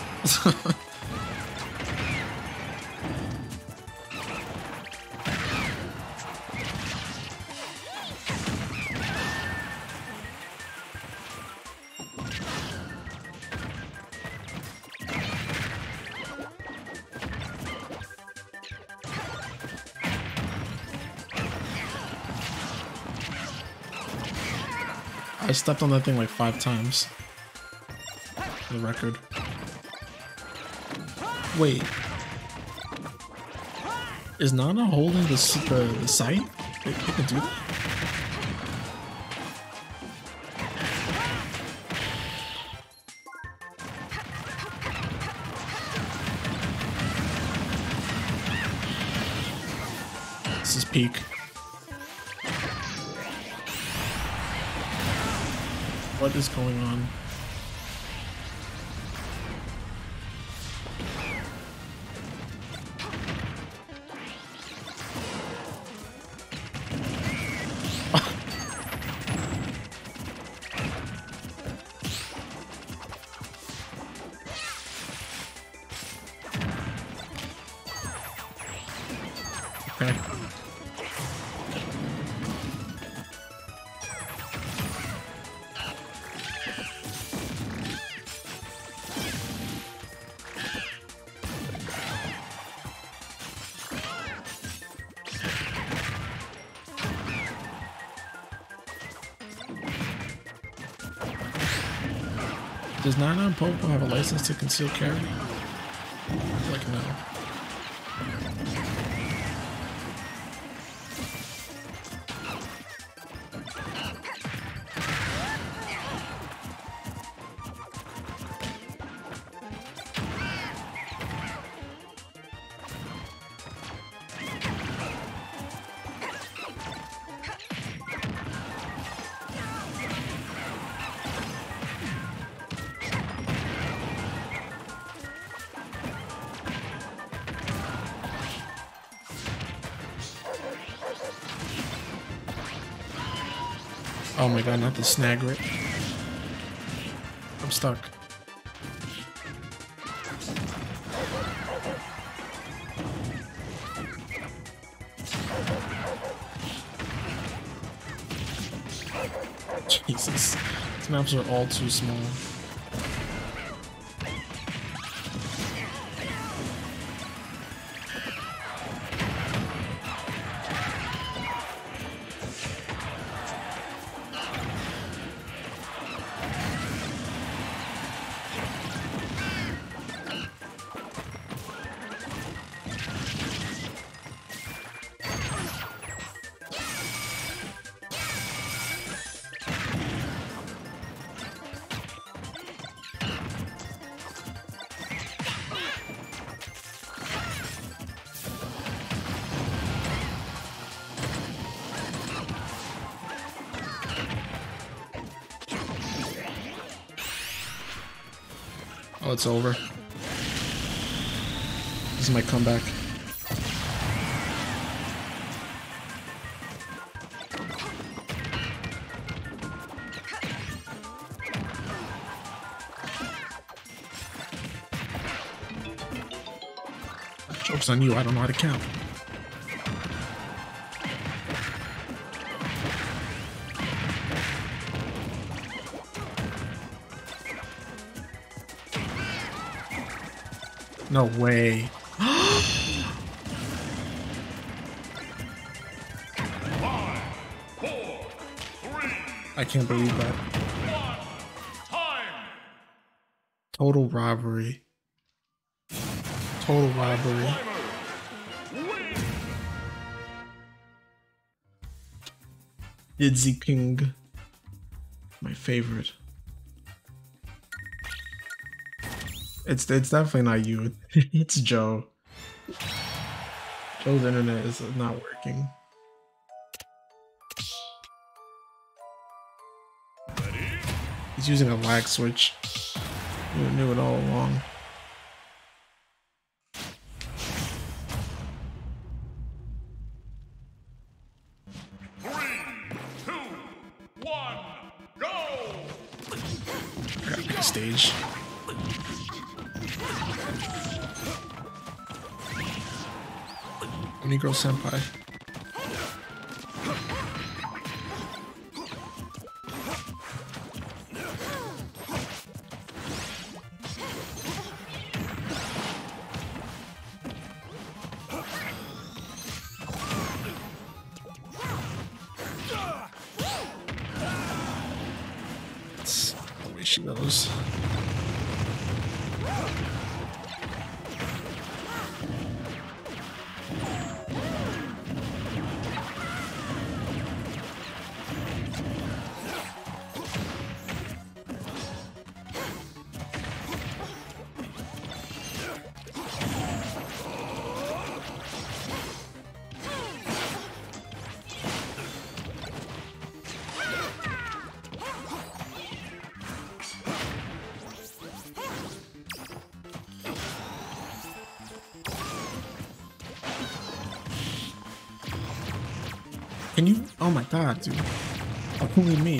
I stepped on that thing like five times. For the record. Wait. Is Nana holding the, the, the site? Wait, you can do that? This is peak. What is going on? Okay. Does Nana and Popo have a license to conceal carry? Like no. Oh my god, not the snag rip. I'm stuck. Jesus. These maps are all too small. Oh, it's over. This is my comeback. Joke's on you, I don't know how to count. No way. Five, four, three, I can't believe that. one, time. Total robbery. Total robbery. Timer. Win. Didzy King. My favorite. It's it's definitely not you. It's Joe. Joe's internet is not working. Ready? He's using a lag switch. You knew it all along. Three, two, one, go. I gotta pick a stage. Negro Senpai. That's the way she goes. Can you? Oh my god, dude. Only me.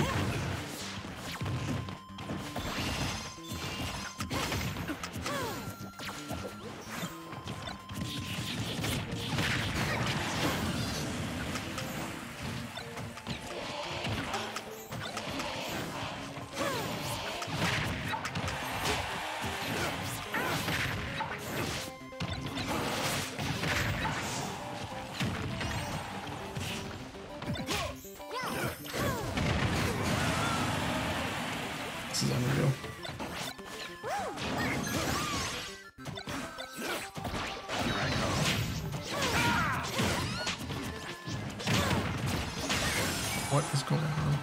This is unreal. What is going on?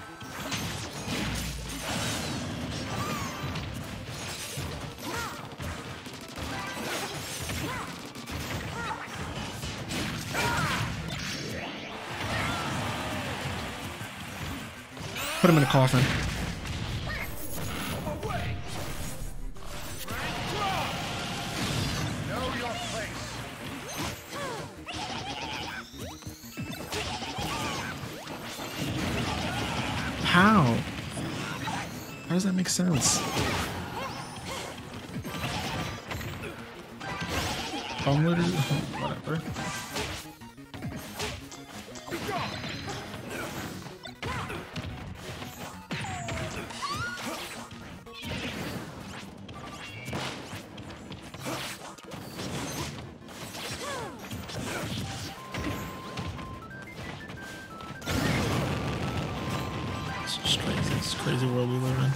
Put him in a coffin. How? How does that make sense? I'm literally whatever. It's just crazy. It's a crazy world we live in.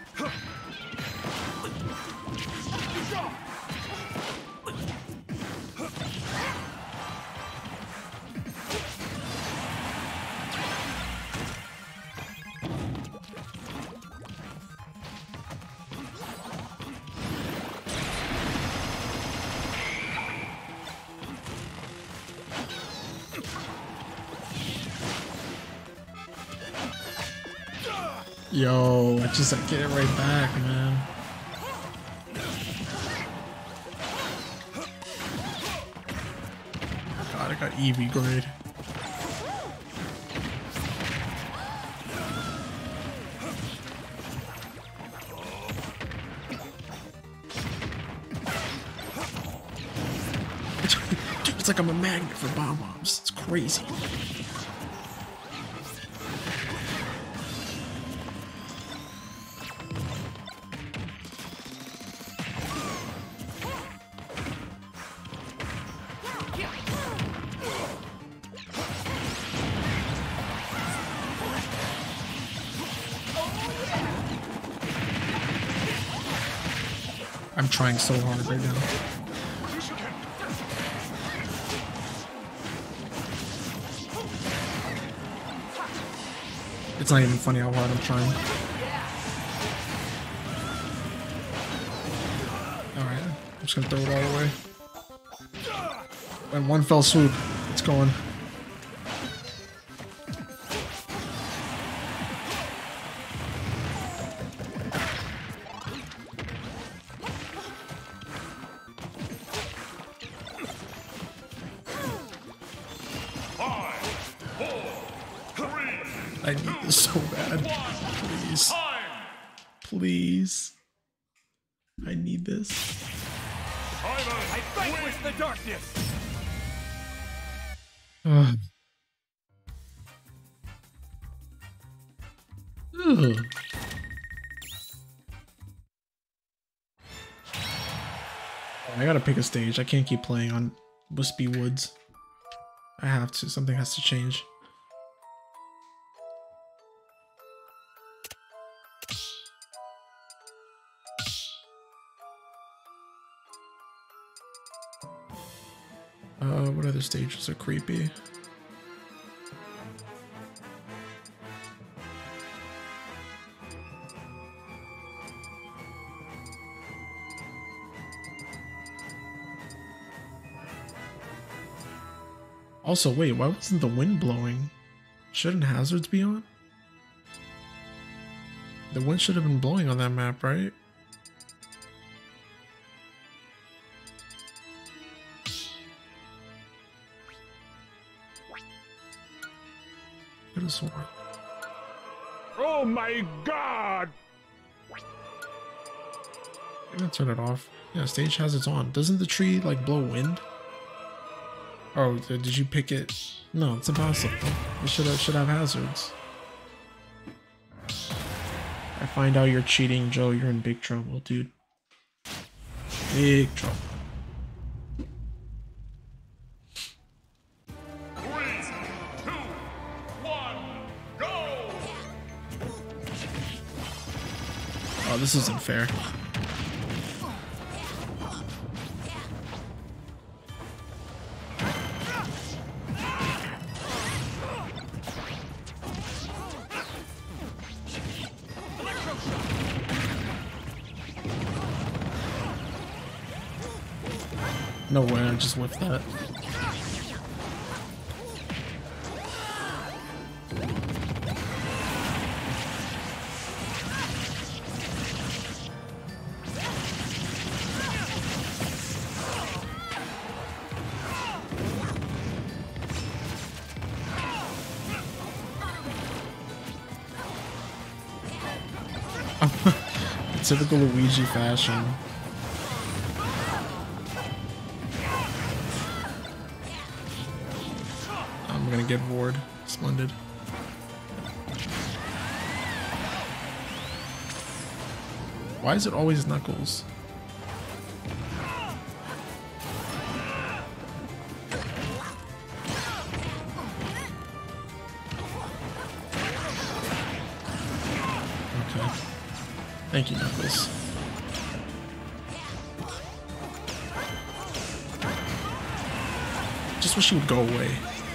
Yo, I just like get it right back, man. God, I got Eevee grade. Dude, it's like I'm a magnet for bomb bombs. It's crazy. I'm trying so hard right now. It's not even funny how hard I'm trying. Alright, I'm just gonna throw it all away. And one fell swoop. It's going. I need this so bad. Please. Please. I need this. I vanquish the darkness. Ugh. Ugh. I gotta pick a stage. I can't keep playing on Wispy Woods. I have to. Something has to change. Uh, what other stages are creepy? Also, wait, why wasn't the wind blowing? Shouldn't hazards be on? The wind should have been blowing on that map, right? Could have sworn. Oh my god! I'm gonna turn it off. Yeah, stage hazards on. Doesn't the tree like blow wind? Oh, did you pick it? No, it's impossible. It should have should have hazards. I find out you're cheating, Joe. You're in big trouble, dude. Big trouble. Three, two, one, go! Oh, this isn't fair. No way, I just whiffed that. Typical Luigi fashion. I'm gonna get bored. Splendid. Why is it always Knuckles? Okay. Thank you, Knuckles. Just wish he would go away.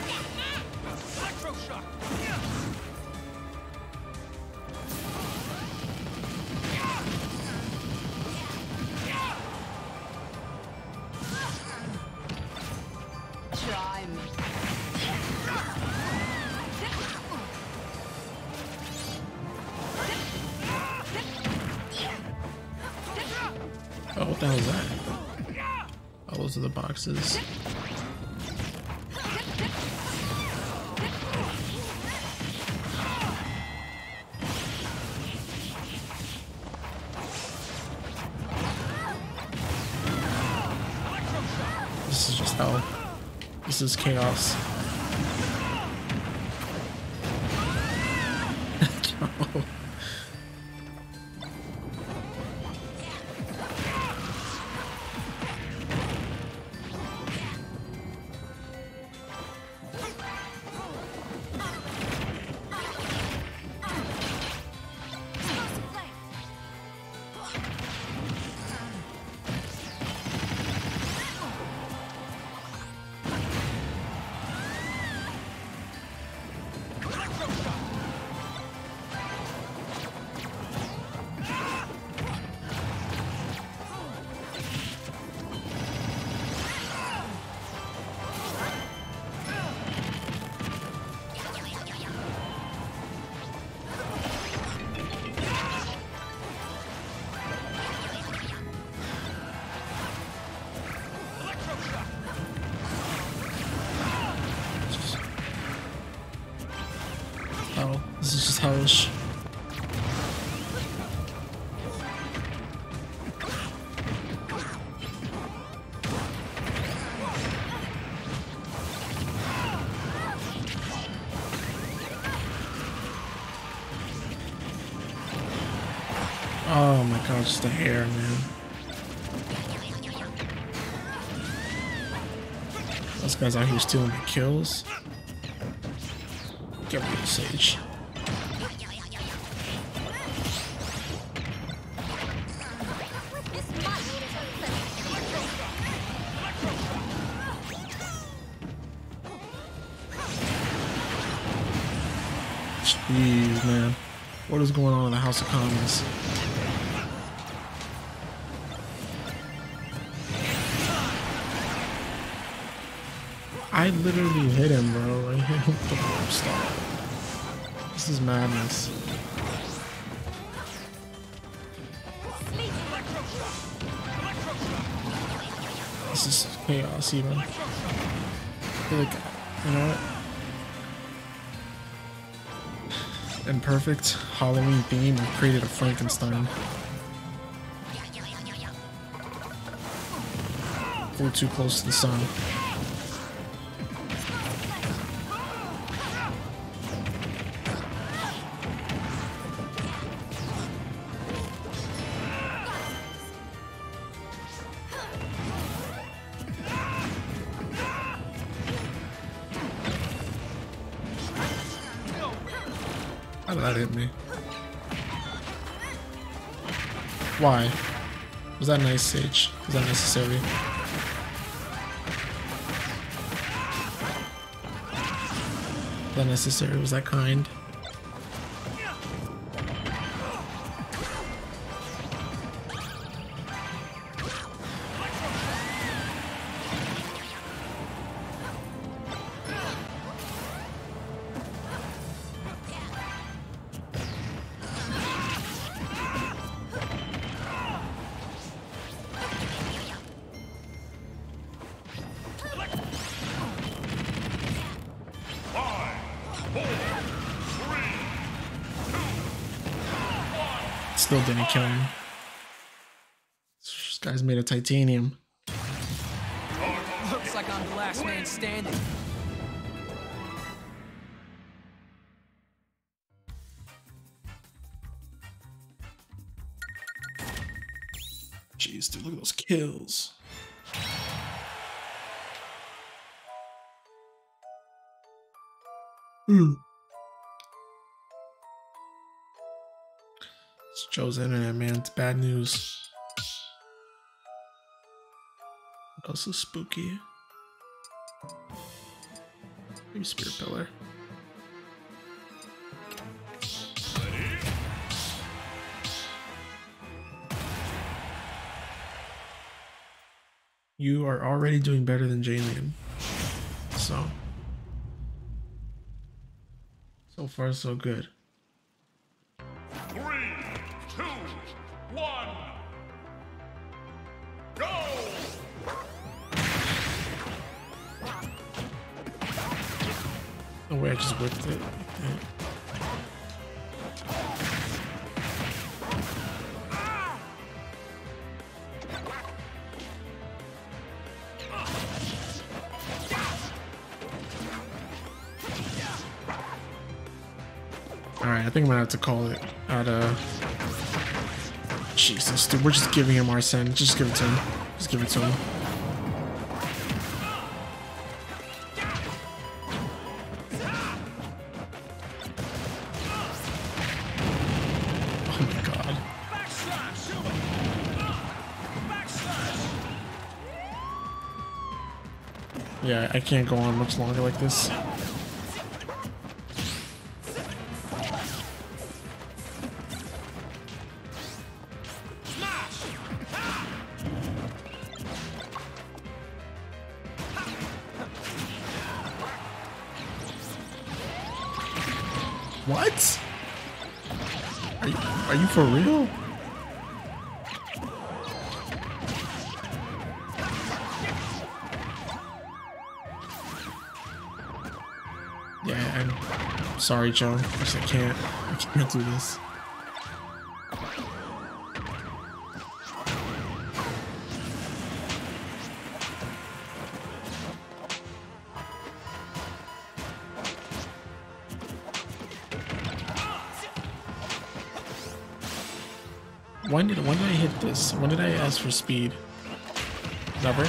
Try me. Oh, what the hell is that? Oh, those are the boxes. This is just hell. This is chaos. Oh, this is just hellish. Oh my god, just the hair, man. Those guys out here stealing the kills. Get rid of the Sage. Jeez, man. What is going on in the House of Commons? I literally hit him, bro. I hit him with the bomb star. This is madness. This is chaos, even. I feel like, you know what? Imperfect Halloween theme, I created a Frankenstein. Flew too close to the sun. How did that hit me? Why? Was that nice, Sage? Was that necessary? Was that necessary? Was that kind? Still didn't kill him. This guy's made of titanium. Looks like I'm the last man standing. Jeez, dude, look at those kills. Hmm. It's Joe's internet, man. It's bad news. What else is spooky? Maybe Spirit Pillar. You are already doing better than Jalen. So. So far, so good. Three, two, one, go! No way, I just whipped it. Yeah. Alright, I think I'm gonna have to call it out of... Jesus, dude, we're just giving him Arsene. Just give it to him. Just give it to him. Oh my god. Yeah, I can't go on much longer like this. What? Are you, are you for real? Yeah, I'm sorry, Joe. I just I can't. I can't do this. When did when did I hit this? When did I ask for speed? Never.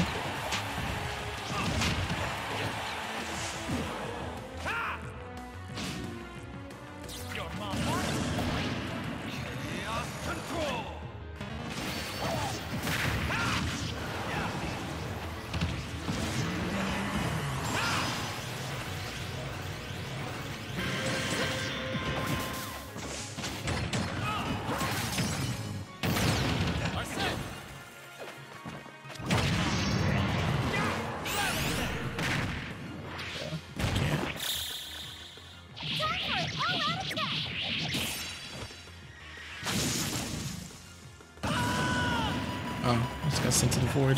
Oh, I just got sent to the void.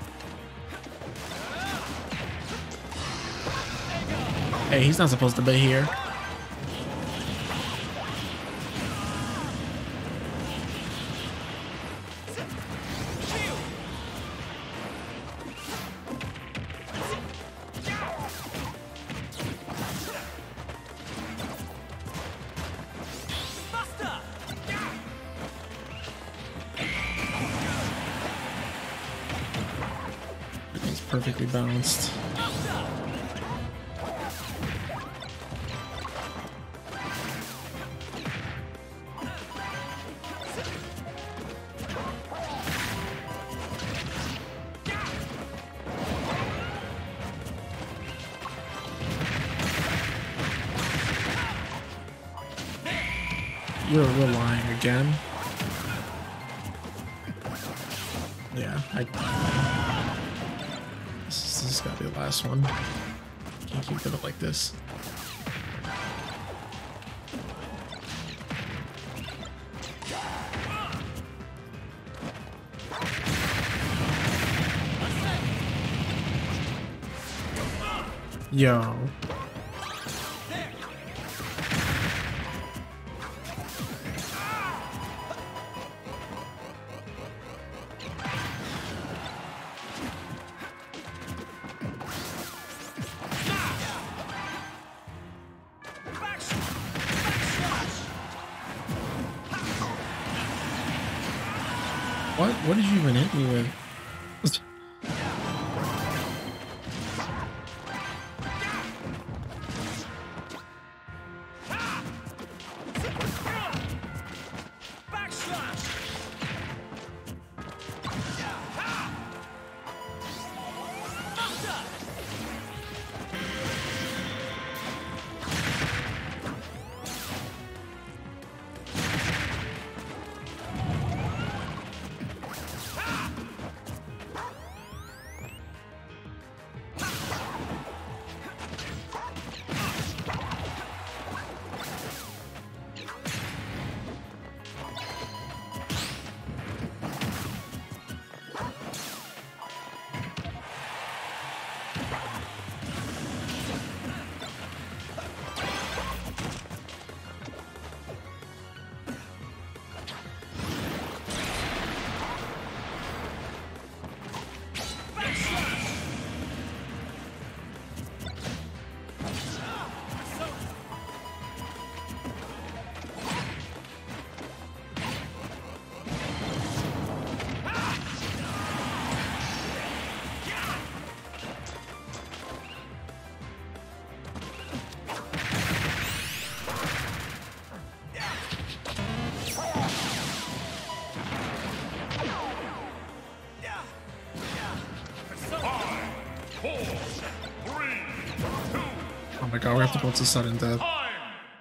Hey, he's not supposed to be here. It's perfectly balanced. You're real lying again. Yeah, I. This, is, this has got to be the last one. Can't keep it up like this. Yo. What? What did you even hit me with? Oh my god, we have to go to sudden death. Time.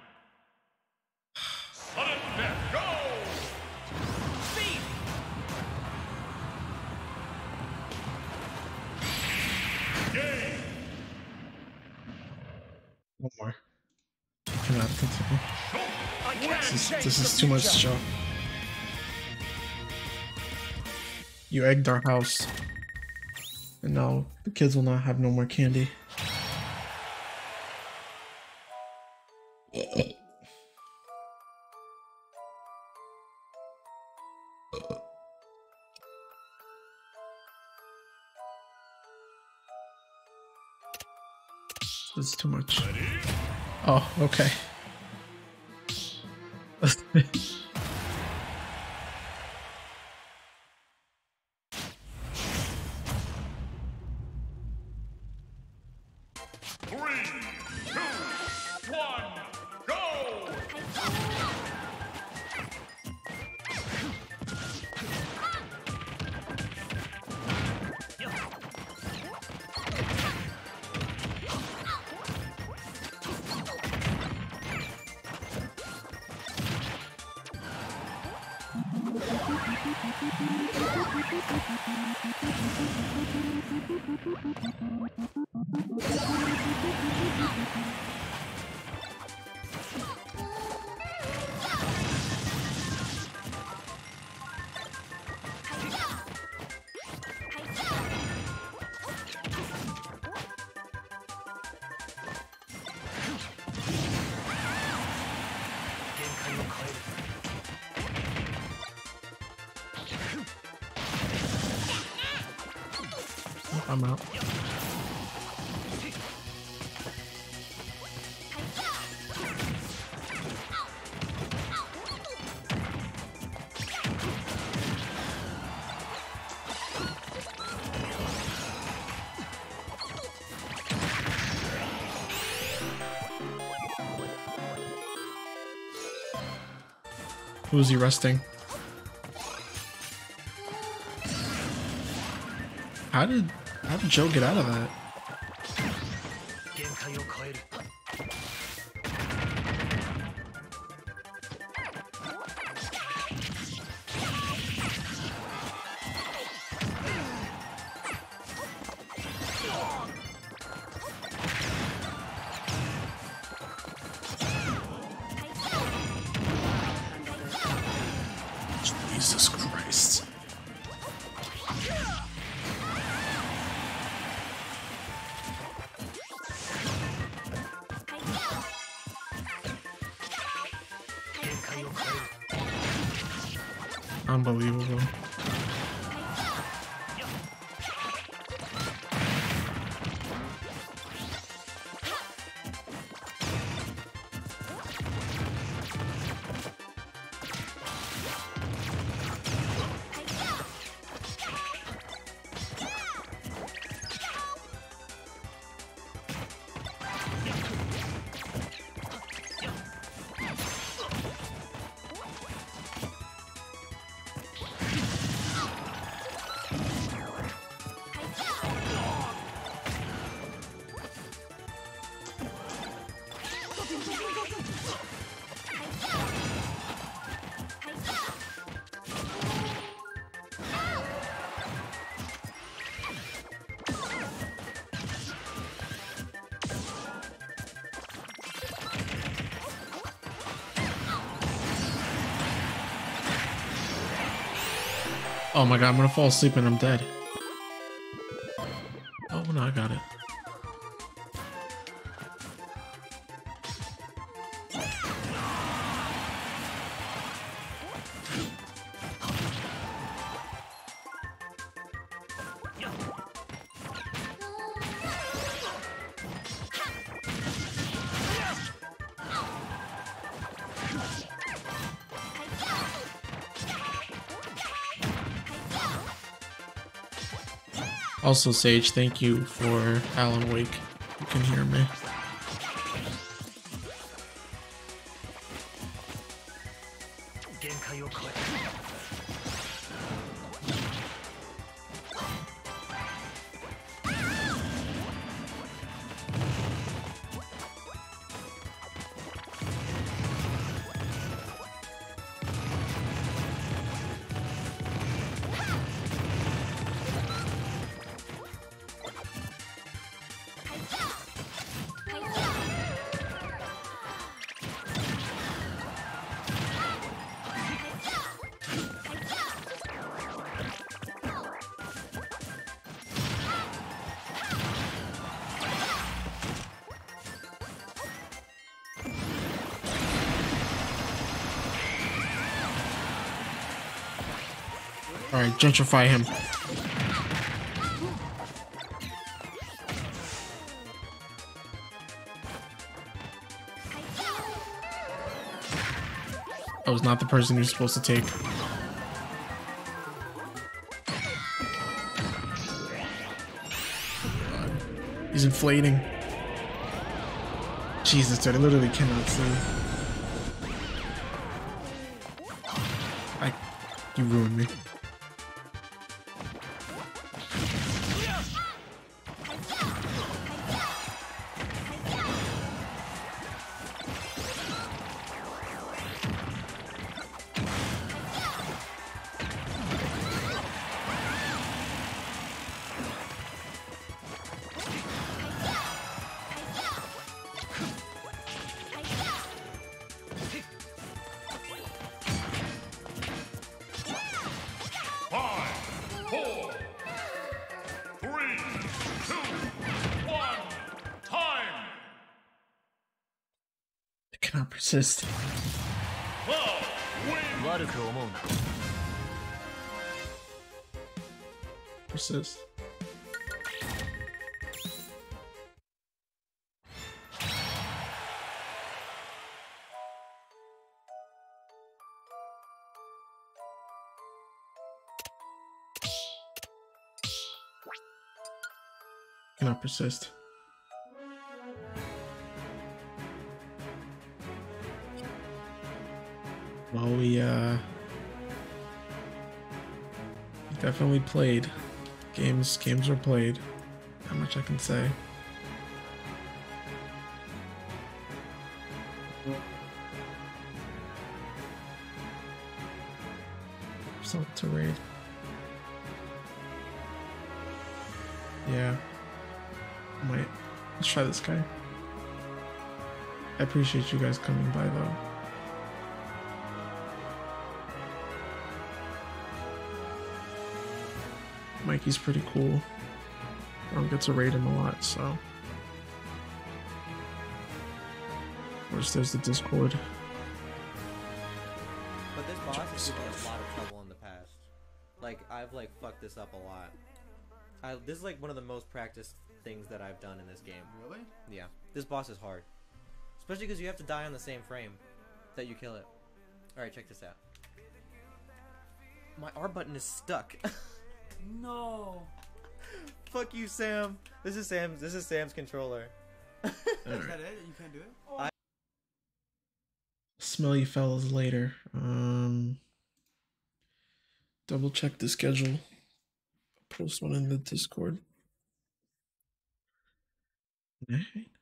Sudden death. Go. Speed. Game. One more. Cannot continue. I can't This is, change this the is too much, future. Joe. You egged our house. And now the kids will not have no more candy. This is too much. Oh, okay. Three, two, one, go. I'm out. Who's he resting? How did how did Joe get out of that? Jesus Christ. Unbelievable. Oh my god, I'm gonna fall asleep and I'm dead. Oh no, I got it. Also, Sage, thank you for Alan Wake. You can hear me. Alright, gentrify him. I was not the person you're supposed to take. He's inflating. Jesus, dude, I literally cannot see. I, you ruined me. Persist. Persist. Cannot persist. Well, we, uh, definitely played. Games, games were played. How much I can say. Something to raid. Yeah. Might. Let's try this guy. I appreciate you guys coming by, though. Mikey's pretty cool. I don't get to raid him a lot, so. Of course, there's the Discord. But this boss has given us a lot of trouble in the past. Like, I've like fucked this up a lot. I, this is like one of the most practiced things that I've done in this game. Really? Yeah. This boss is hard. Especially because you have to die on the same frame that you kill it. Alright, check this out. My R button is stuck. No. Fuck you, Sam. This is Sam's. This is Sam's controller. Is that it? You can't do it? I Smell you fellas later. Um, double check the schedule. Post one in the Discord. Alright.